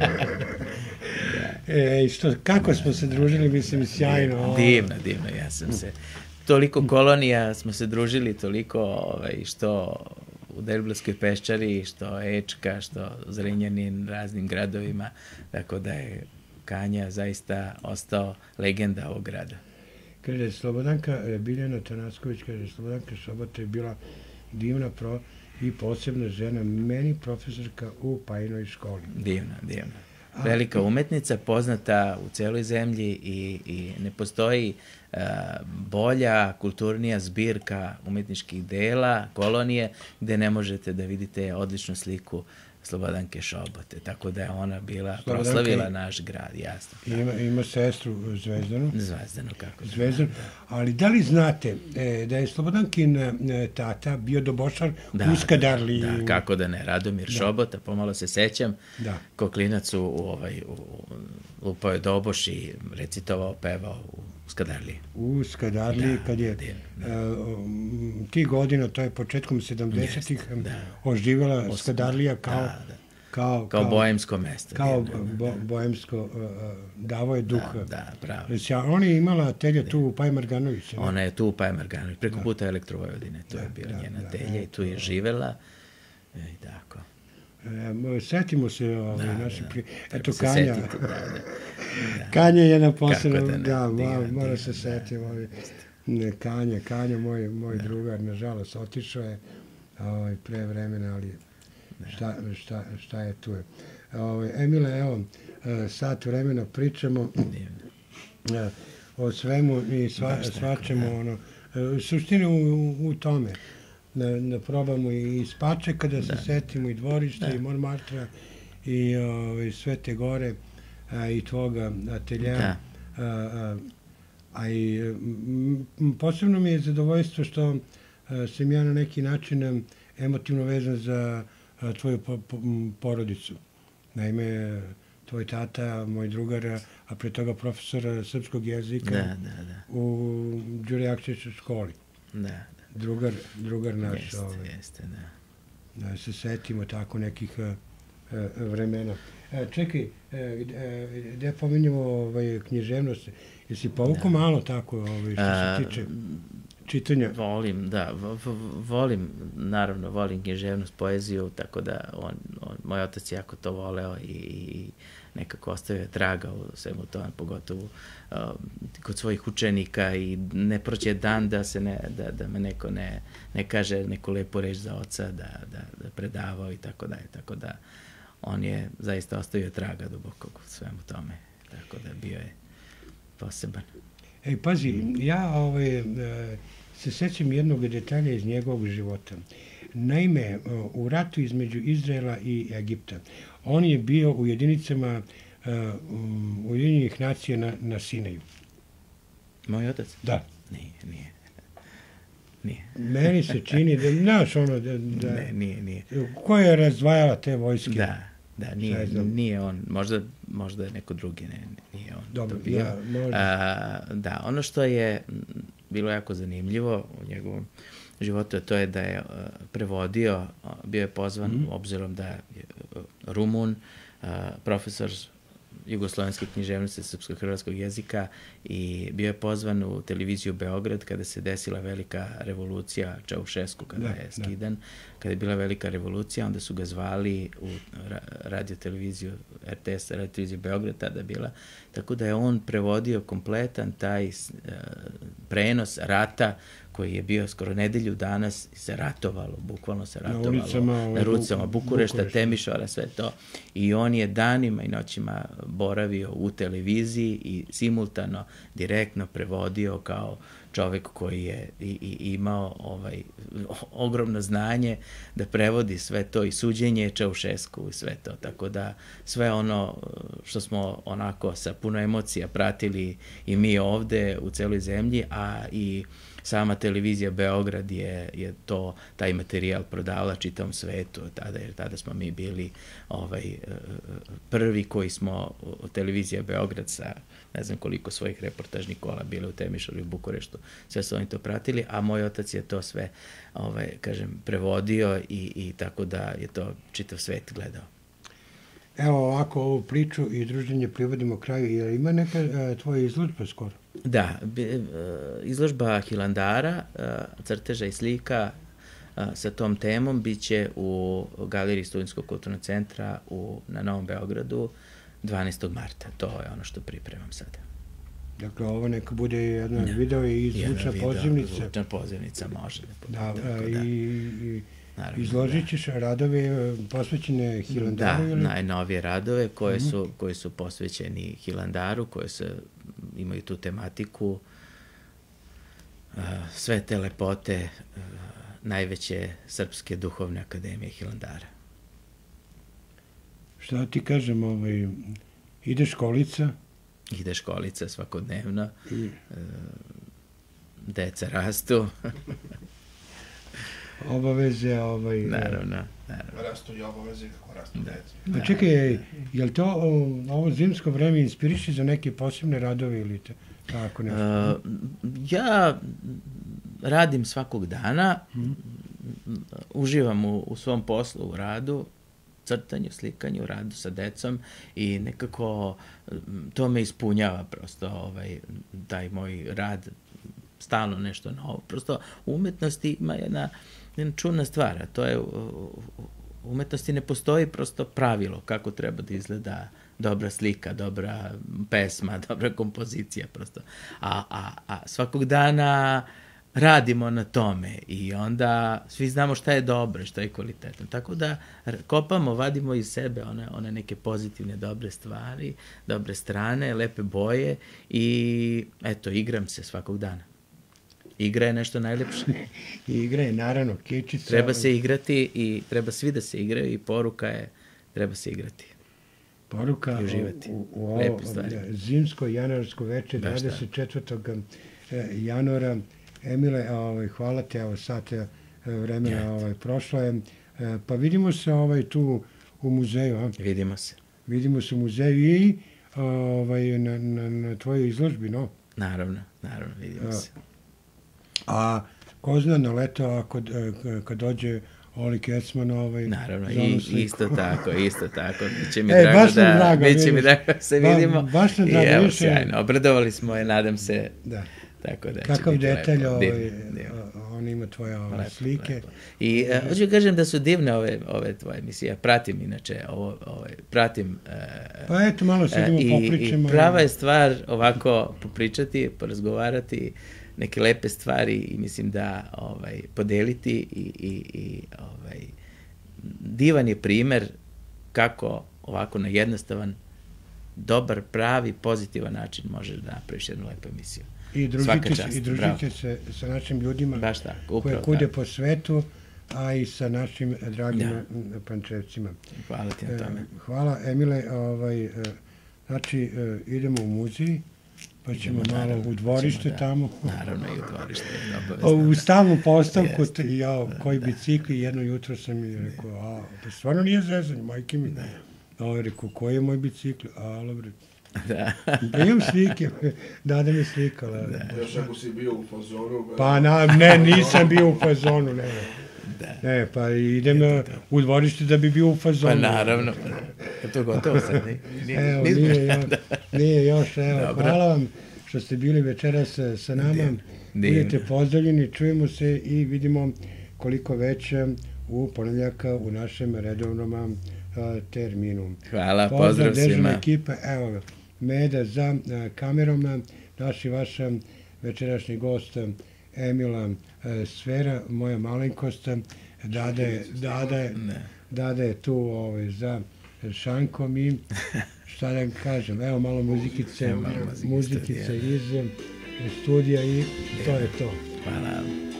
da. E, što, kako smo se družili, mislim, sjajno. Divno, divno, ja sam se... Toliko kolonija smo se družili, toliko ovaj, što u Deliblatskoj peščari, što Ečka, što Zrenjanin, raznim gradovima, tako da je Kanja zaista ostao legenda ovog grada. Kaže, Slobodanka Biljana Tanasković, kaže, Slobodanka Šobota je bila divna pro i posebna žena, meni profesorka u Pajinovoj školi. Divna, divna. velika umetnica, poznata u celoj zemlji i, i ne postoji uh, bolja, kulturnija zbirka umetničkih dela, kolonije, gde ne možete da vidite odličnu sliku Slobodanke Šobote, tako da je ona bila, Slobodanka proslavila i, naš grad, jasno. Ima, ima sestru Zvezdanu. Zvezdanu, kako da. Zvezdanu, ali da li znate e, da je Slobodankin e, tata bio dobošar da, u Skadarliji? Da, kako da ne, Radomir da. Šobota, pomalo se sećam, da. Ko klinac u, u, ovaj, u, lupao je doboš i recitovao, pevao u Skadarliji. U Skadarliji, da, kad je da, da. Uh, ti godina, to je početkom sedamdesetih, da. Oživjela Os... Skadarlija kao, da, da. kao, kao, kao bojemsko mesto. Kao bo, bojemsko, uh, davo je duh. Da, da, bravo. Ona je imala telje tu u Paj Marganović. Ona je tu u Paj Marganović, preko da. Puta Elektrovojvodine, to da, je bila da, njena da, telja da, i tu je živela. I tako. E, setimo se ovaj, da, naši pri... Da, eto Kanja. Setiti, da, da. Da. Kanja je jedna posebna, da, da, da mora se setiti. Ovaj, ne, Kanja, Kanja, moj, moj da. drugar, nažalost, otišao je ovaj, pre vremena, ali šta, šta, šta je tu je. Ovaj, Emile, evo, sat vremena pričamo da. o svemu i sva, da, svačemo, da. ono, suštine u, u, u tome. Da, da probamo i Spače kada da. se setimo i dvorišta da. i Montmartra i ove, Svete Gore a, i tvoga atelja. Da. A, a, a i m, posebno mi je zadovoljstvo što a, sam ja na neki način emotivno vezan za a, tvoju po, po, porodicu. Naime, tvoj tata, moj drugar, a pre toga profesor srpskog jezika da, da, da. u Đurjakšićevoj školi. Da, da. Drugar, drugar naš. Jeste, ovaj, jeste, da. Da se setimo tako nekih uh, vremena. E, čekaj, e, gde pominjamo ovaj, književnost? Jesi povukao da. malo tako ovaj, što A, se tiče čitanja? Volim, da. Volim, naravno, volim književnost, poeziju, tako da on, on, moj otac je jako to voleo i, i nekako ostavio traga u svemu to, pogotovo uh, kod svojih učenika i ne prođe dan da se ne, da, da me neko ne, ne kaže neku lepu reč za oca, da, da, da predavao i tako dalje, tako da on je zaista ostavio traga dubokog u svemu tome, tako da bio je poseban. Ej, pazi, ja ovaj, se sećam jednog detalja iz njegovog života. Naime, u ratu između Izraela i Egipta, on je bio u jedinicama uh, Ujedinjenih nacija na, na Sinaju. Moj otac? Da. Nije, nije. Nije. Meni se čini da, znaš ono, da... da ne, nije, nije. Ko je razdvajala te vojske? Da, da, nije, nije on. Možda, možda je neko drugi, ne, nije on. Dobro, to bio. Ja, možda. A, da, ono što je bilo jako zanimljivo u njegovom životu, to je da je uh, prevodio, uh, bio je pozvan, mm. obzirom da je uh, Rumun, uh, profesor jugoslovenske književnosti srpsko-hrvatskog jezika i bio je pozvan u televiziju Beograd kada se desila velika revolucija Čaušesku, kada da, je skidan, da. kada je bila velika revolucija, onda su ga zvali u radio televiziju R T S, radio televiziju Beograd tada bila, tako da je on prevodio kompletan taj uh, prenos rata koji je bio skoro nedelju danas, se ratovalo, bukvalno se ratovalo na ulicama, na ulicama Bukurešta, Bukurešta, Temišvara, sve to. I on je danima i noćima boravio u televiziji i simultano, direktno prevodio kao čovek koji je i, i imao ovaj, ogromno znanje da prevodi sve to i suđenje Čaušesku i sve to. Tako da sve ono što smo onako sa puno emocija pratili i mi ovde u celoj zemlji, a i sama televizija Beograd je, je to, taj materijal prodavala čitavom svetu, tada, jer tada smo mi bili ovaj, prvi koji smo, televizija Beograd sa ne znam koliko svojih reportažnih kola bile u Temišvaru i u Bukureštu, sve su oni to pratili, a moj otac je to sve, ovaj, kažem, prevodio i, i tako da je to čitav svet gledao. Evo ovako ovu priču i druženje privodimo kraju. Jer ima neka e, tvoja izložba skoro? Da, izložba Hilandara, crteža i slika sa tom temom biće u galeriji Studentskog kulturnog centra u, na Novom Beogradu dvanaestog marta. To je ono što pripremam sada. Dakle, ovo neka bude jedna ja, video i zvučna pozivnica. Zvučna pozivnica može. Da, da, da. I, i naravno. Izložit ćeš radove posvećene Hilandaru? Da, ili? najnovije radove koje su, koji su posvećeni Hilandaru, koje se, imaju tu tematiku uh, sve te lepote uh, najveće Srpske duhovne akademije Hilandara. Šta ti kažem, ovaj, ide školica? Ide školica svakodnevno, I... uh, deca rastu. Obaveze, ovaj... Naravno, naravno. Rastu i obaveze kako rastu deca. A čekaj, je li to o, ovo zimsko vreme inspiriše za neke posebne radove ili te, tako nešto? Uh, ja radim svakog dana, Mm. uživam u, u svom poslu, u radu, crtanju, slikanju, radu sa decom i nekako to me ispunjava prosto, ovaj, taj moj rad, stalno nešto novo. Prosto u umetnosti ima jedna, jedna čudna stvar, a to je u umetnosti ne postoji prosto pravilo kako treba da izgleda dobra slika, dobra pesma, dobra kompozicija prosto. A, a, a svakog dana radimo na tome i onda svi znamo šta je dobro, šta je kvalitetno. Tako da kopamo, vadimo iz sebe one, one neke pozitivne, dobre stvari, dobre strane, lepe boje i eto, igram se svakog dana. Igra je nešto najlepše. Igra je, naravno, kečica. Treba se igrati i treba svi da se igraju i poruka je treba se igrati. Poruka i uživati. u, u ovo Lepe stvari. zimsko januarsko veče, Da, šta? dvadeset četvrtog januara. Emile, ovaj, hvala te, evo sat vremena Ja. ovaj, prošlo je. E, Pa vidimo se ovaj, tu u muzeju, a? Vidimo se. Vidimo se u muzeju i ovaj, na, na, na tvojoj izložbi, no? Naravno, naravno, vidimo A, se. A ko zna na leto, ako, kad dođe Oli Kecman, ovaj, Naravno, za onu i sliku. isto tako, isto tako. Biće mi E, drago baš nam da, drago, biće mi vidiš. drago da se Ba- vidimo. baš nam I drago, evo, vidiš, sjajno, obradovali smo je, nadam se, Da. tako da će Kakav biti detalj, lepo. ovaj, Divno, divno. a- on ima tvoje ove Lepo, slike. lepo. I uh, hoću da kažem da su divne ove, ove tvoje emisije. Ja pratim inače, ovo, ovaj, pratim uh, Pa eto, malo sedimo, i, popričamo. i prava je stvar ovako popričati, porazgovarati neke lepe stvari i mislim da ovaj, podeliti i, i, i ovaj, divan je primer kako ovako na jednostavan, dobar, pravi, pozitivan način možeš da napraviš jednu lepu emisiju. I Svaka družite, se, čast, i družite se sa našim ljudima Baš tako, koje upravo kude tako. po svetu, a i sa našim dragim Da. Pančevcima. Hvala ti na tome. E, Hvala, Emile. Ovaj, e, znači, e, idemo u muzej, pa ćemo Idemo, malo naravno, u dvorište ćemo da- tamo. Naravno i u dvorište, O, obavezno. U stalnu postavku, Jeste. te- ja, koji bicikli, jedno jutro sam mi rekao, a, pa stvarno nije zezanje, majke mi. A ovaj rekao, koji je moj bicikl? Alo, bre. Da. Pa imam slike, Dada mi slikala. Još ako si bio u fazonu... Pa na, ne, nisam bio u fazonu, ne. Da. Ne, pa idem e, u dvorište da bi bio u Pa fazonu. naravno, je to gotovo sad? Nije, nije, Evo, nismo- nije još, nije još, evo, Dobro. hvala vam što ste bili večeras e, sa nama. Divno. Budete Divno. pozdravljeni, čujemo se i vidimo koliko već e, u ponedjeljaka u našem redovnom e, terminu. Hvala, pozdrav dežurna svima. ekipa, evo ga, Meda za e, kamerom, e, naš i vaš e, večerašnji gost e, Emila e, Sfera, moja malenkost, e, Dada je, Dada je, Ne. Dada je tu ovaj, za šankom i šta da kažem, evo malo muzikice, Evo malo muzike muzikice studija. iz e, studija i to je to. Hvala.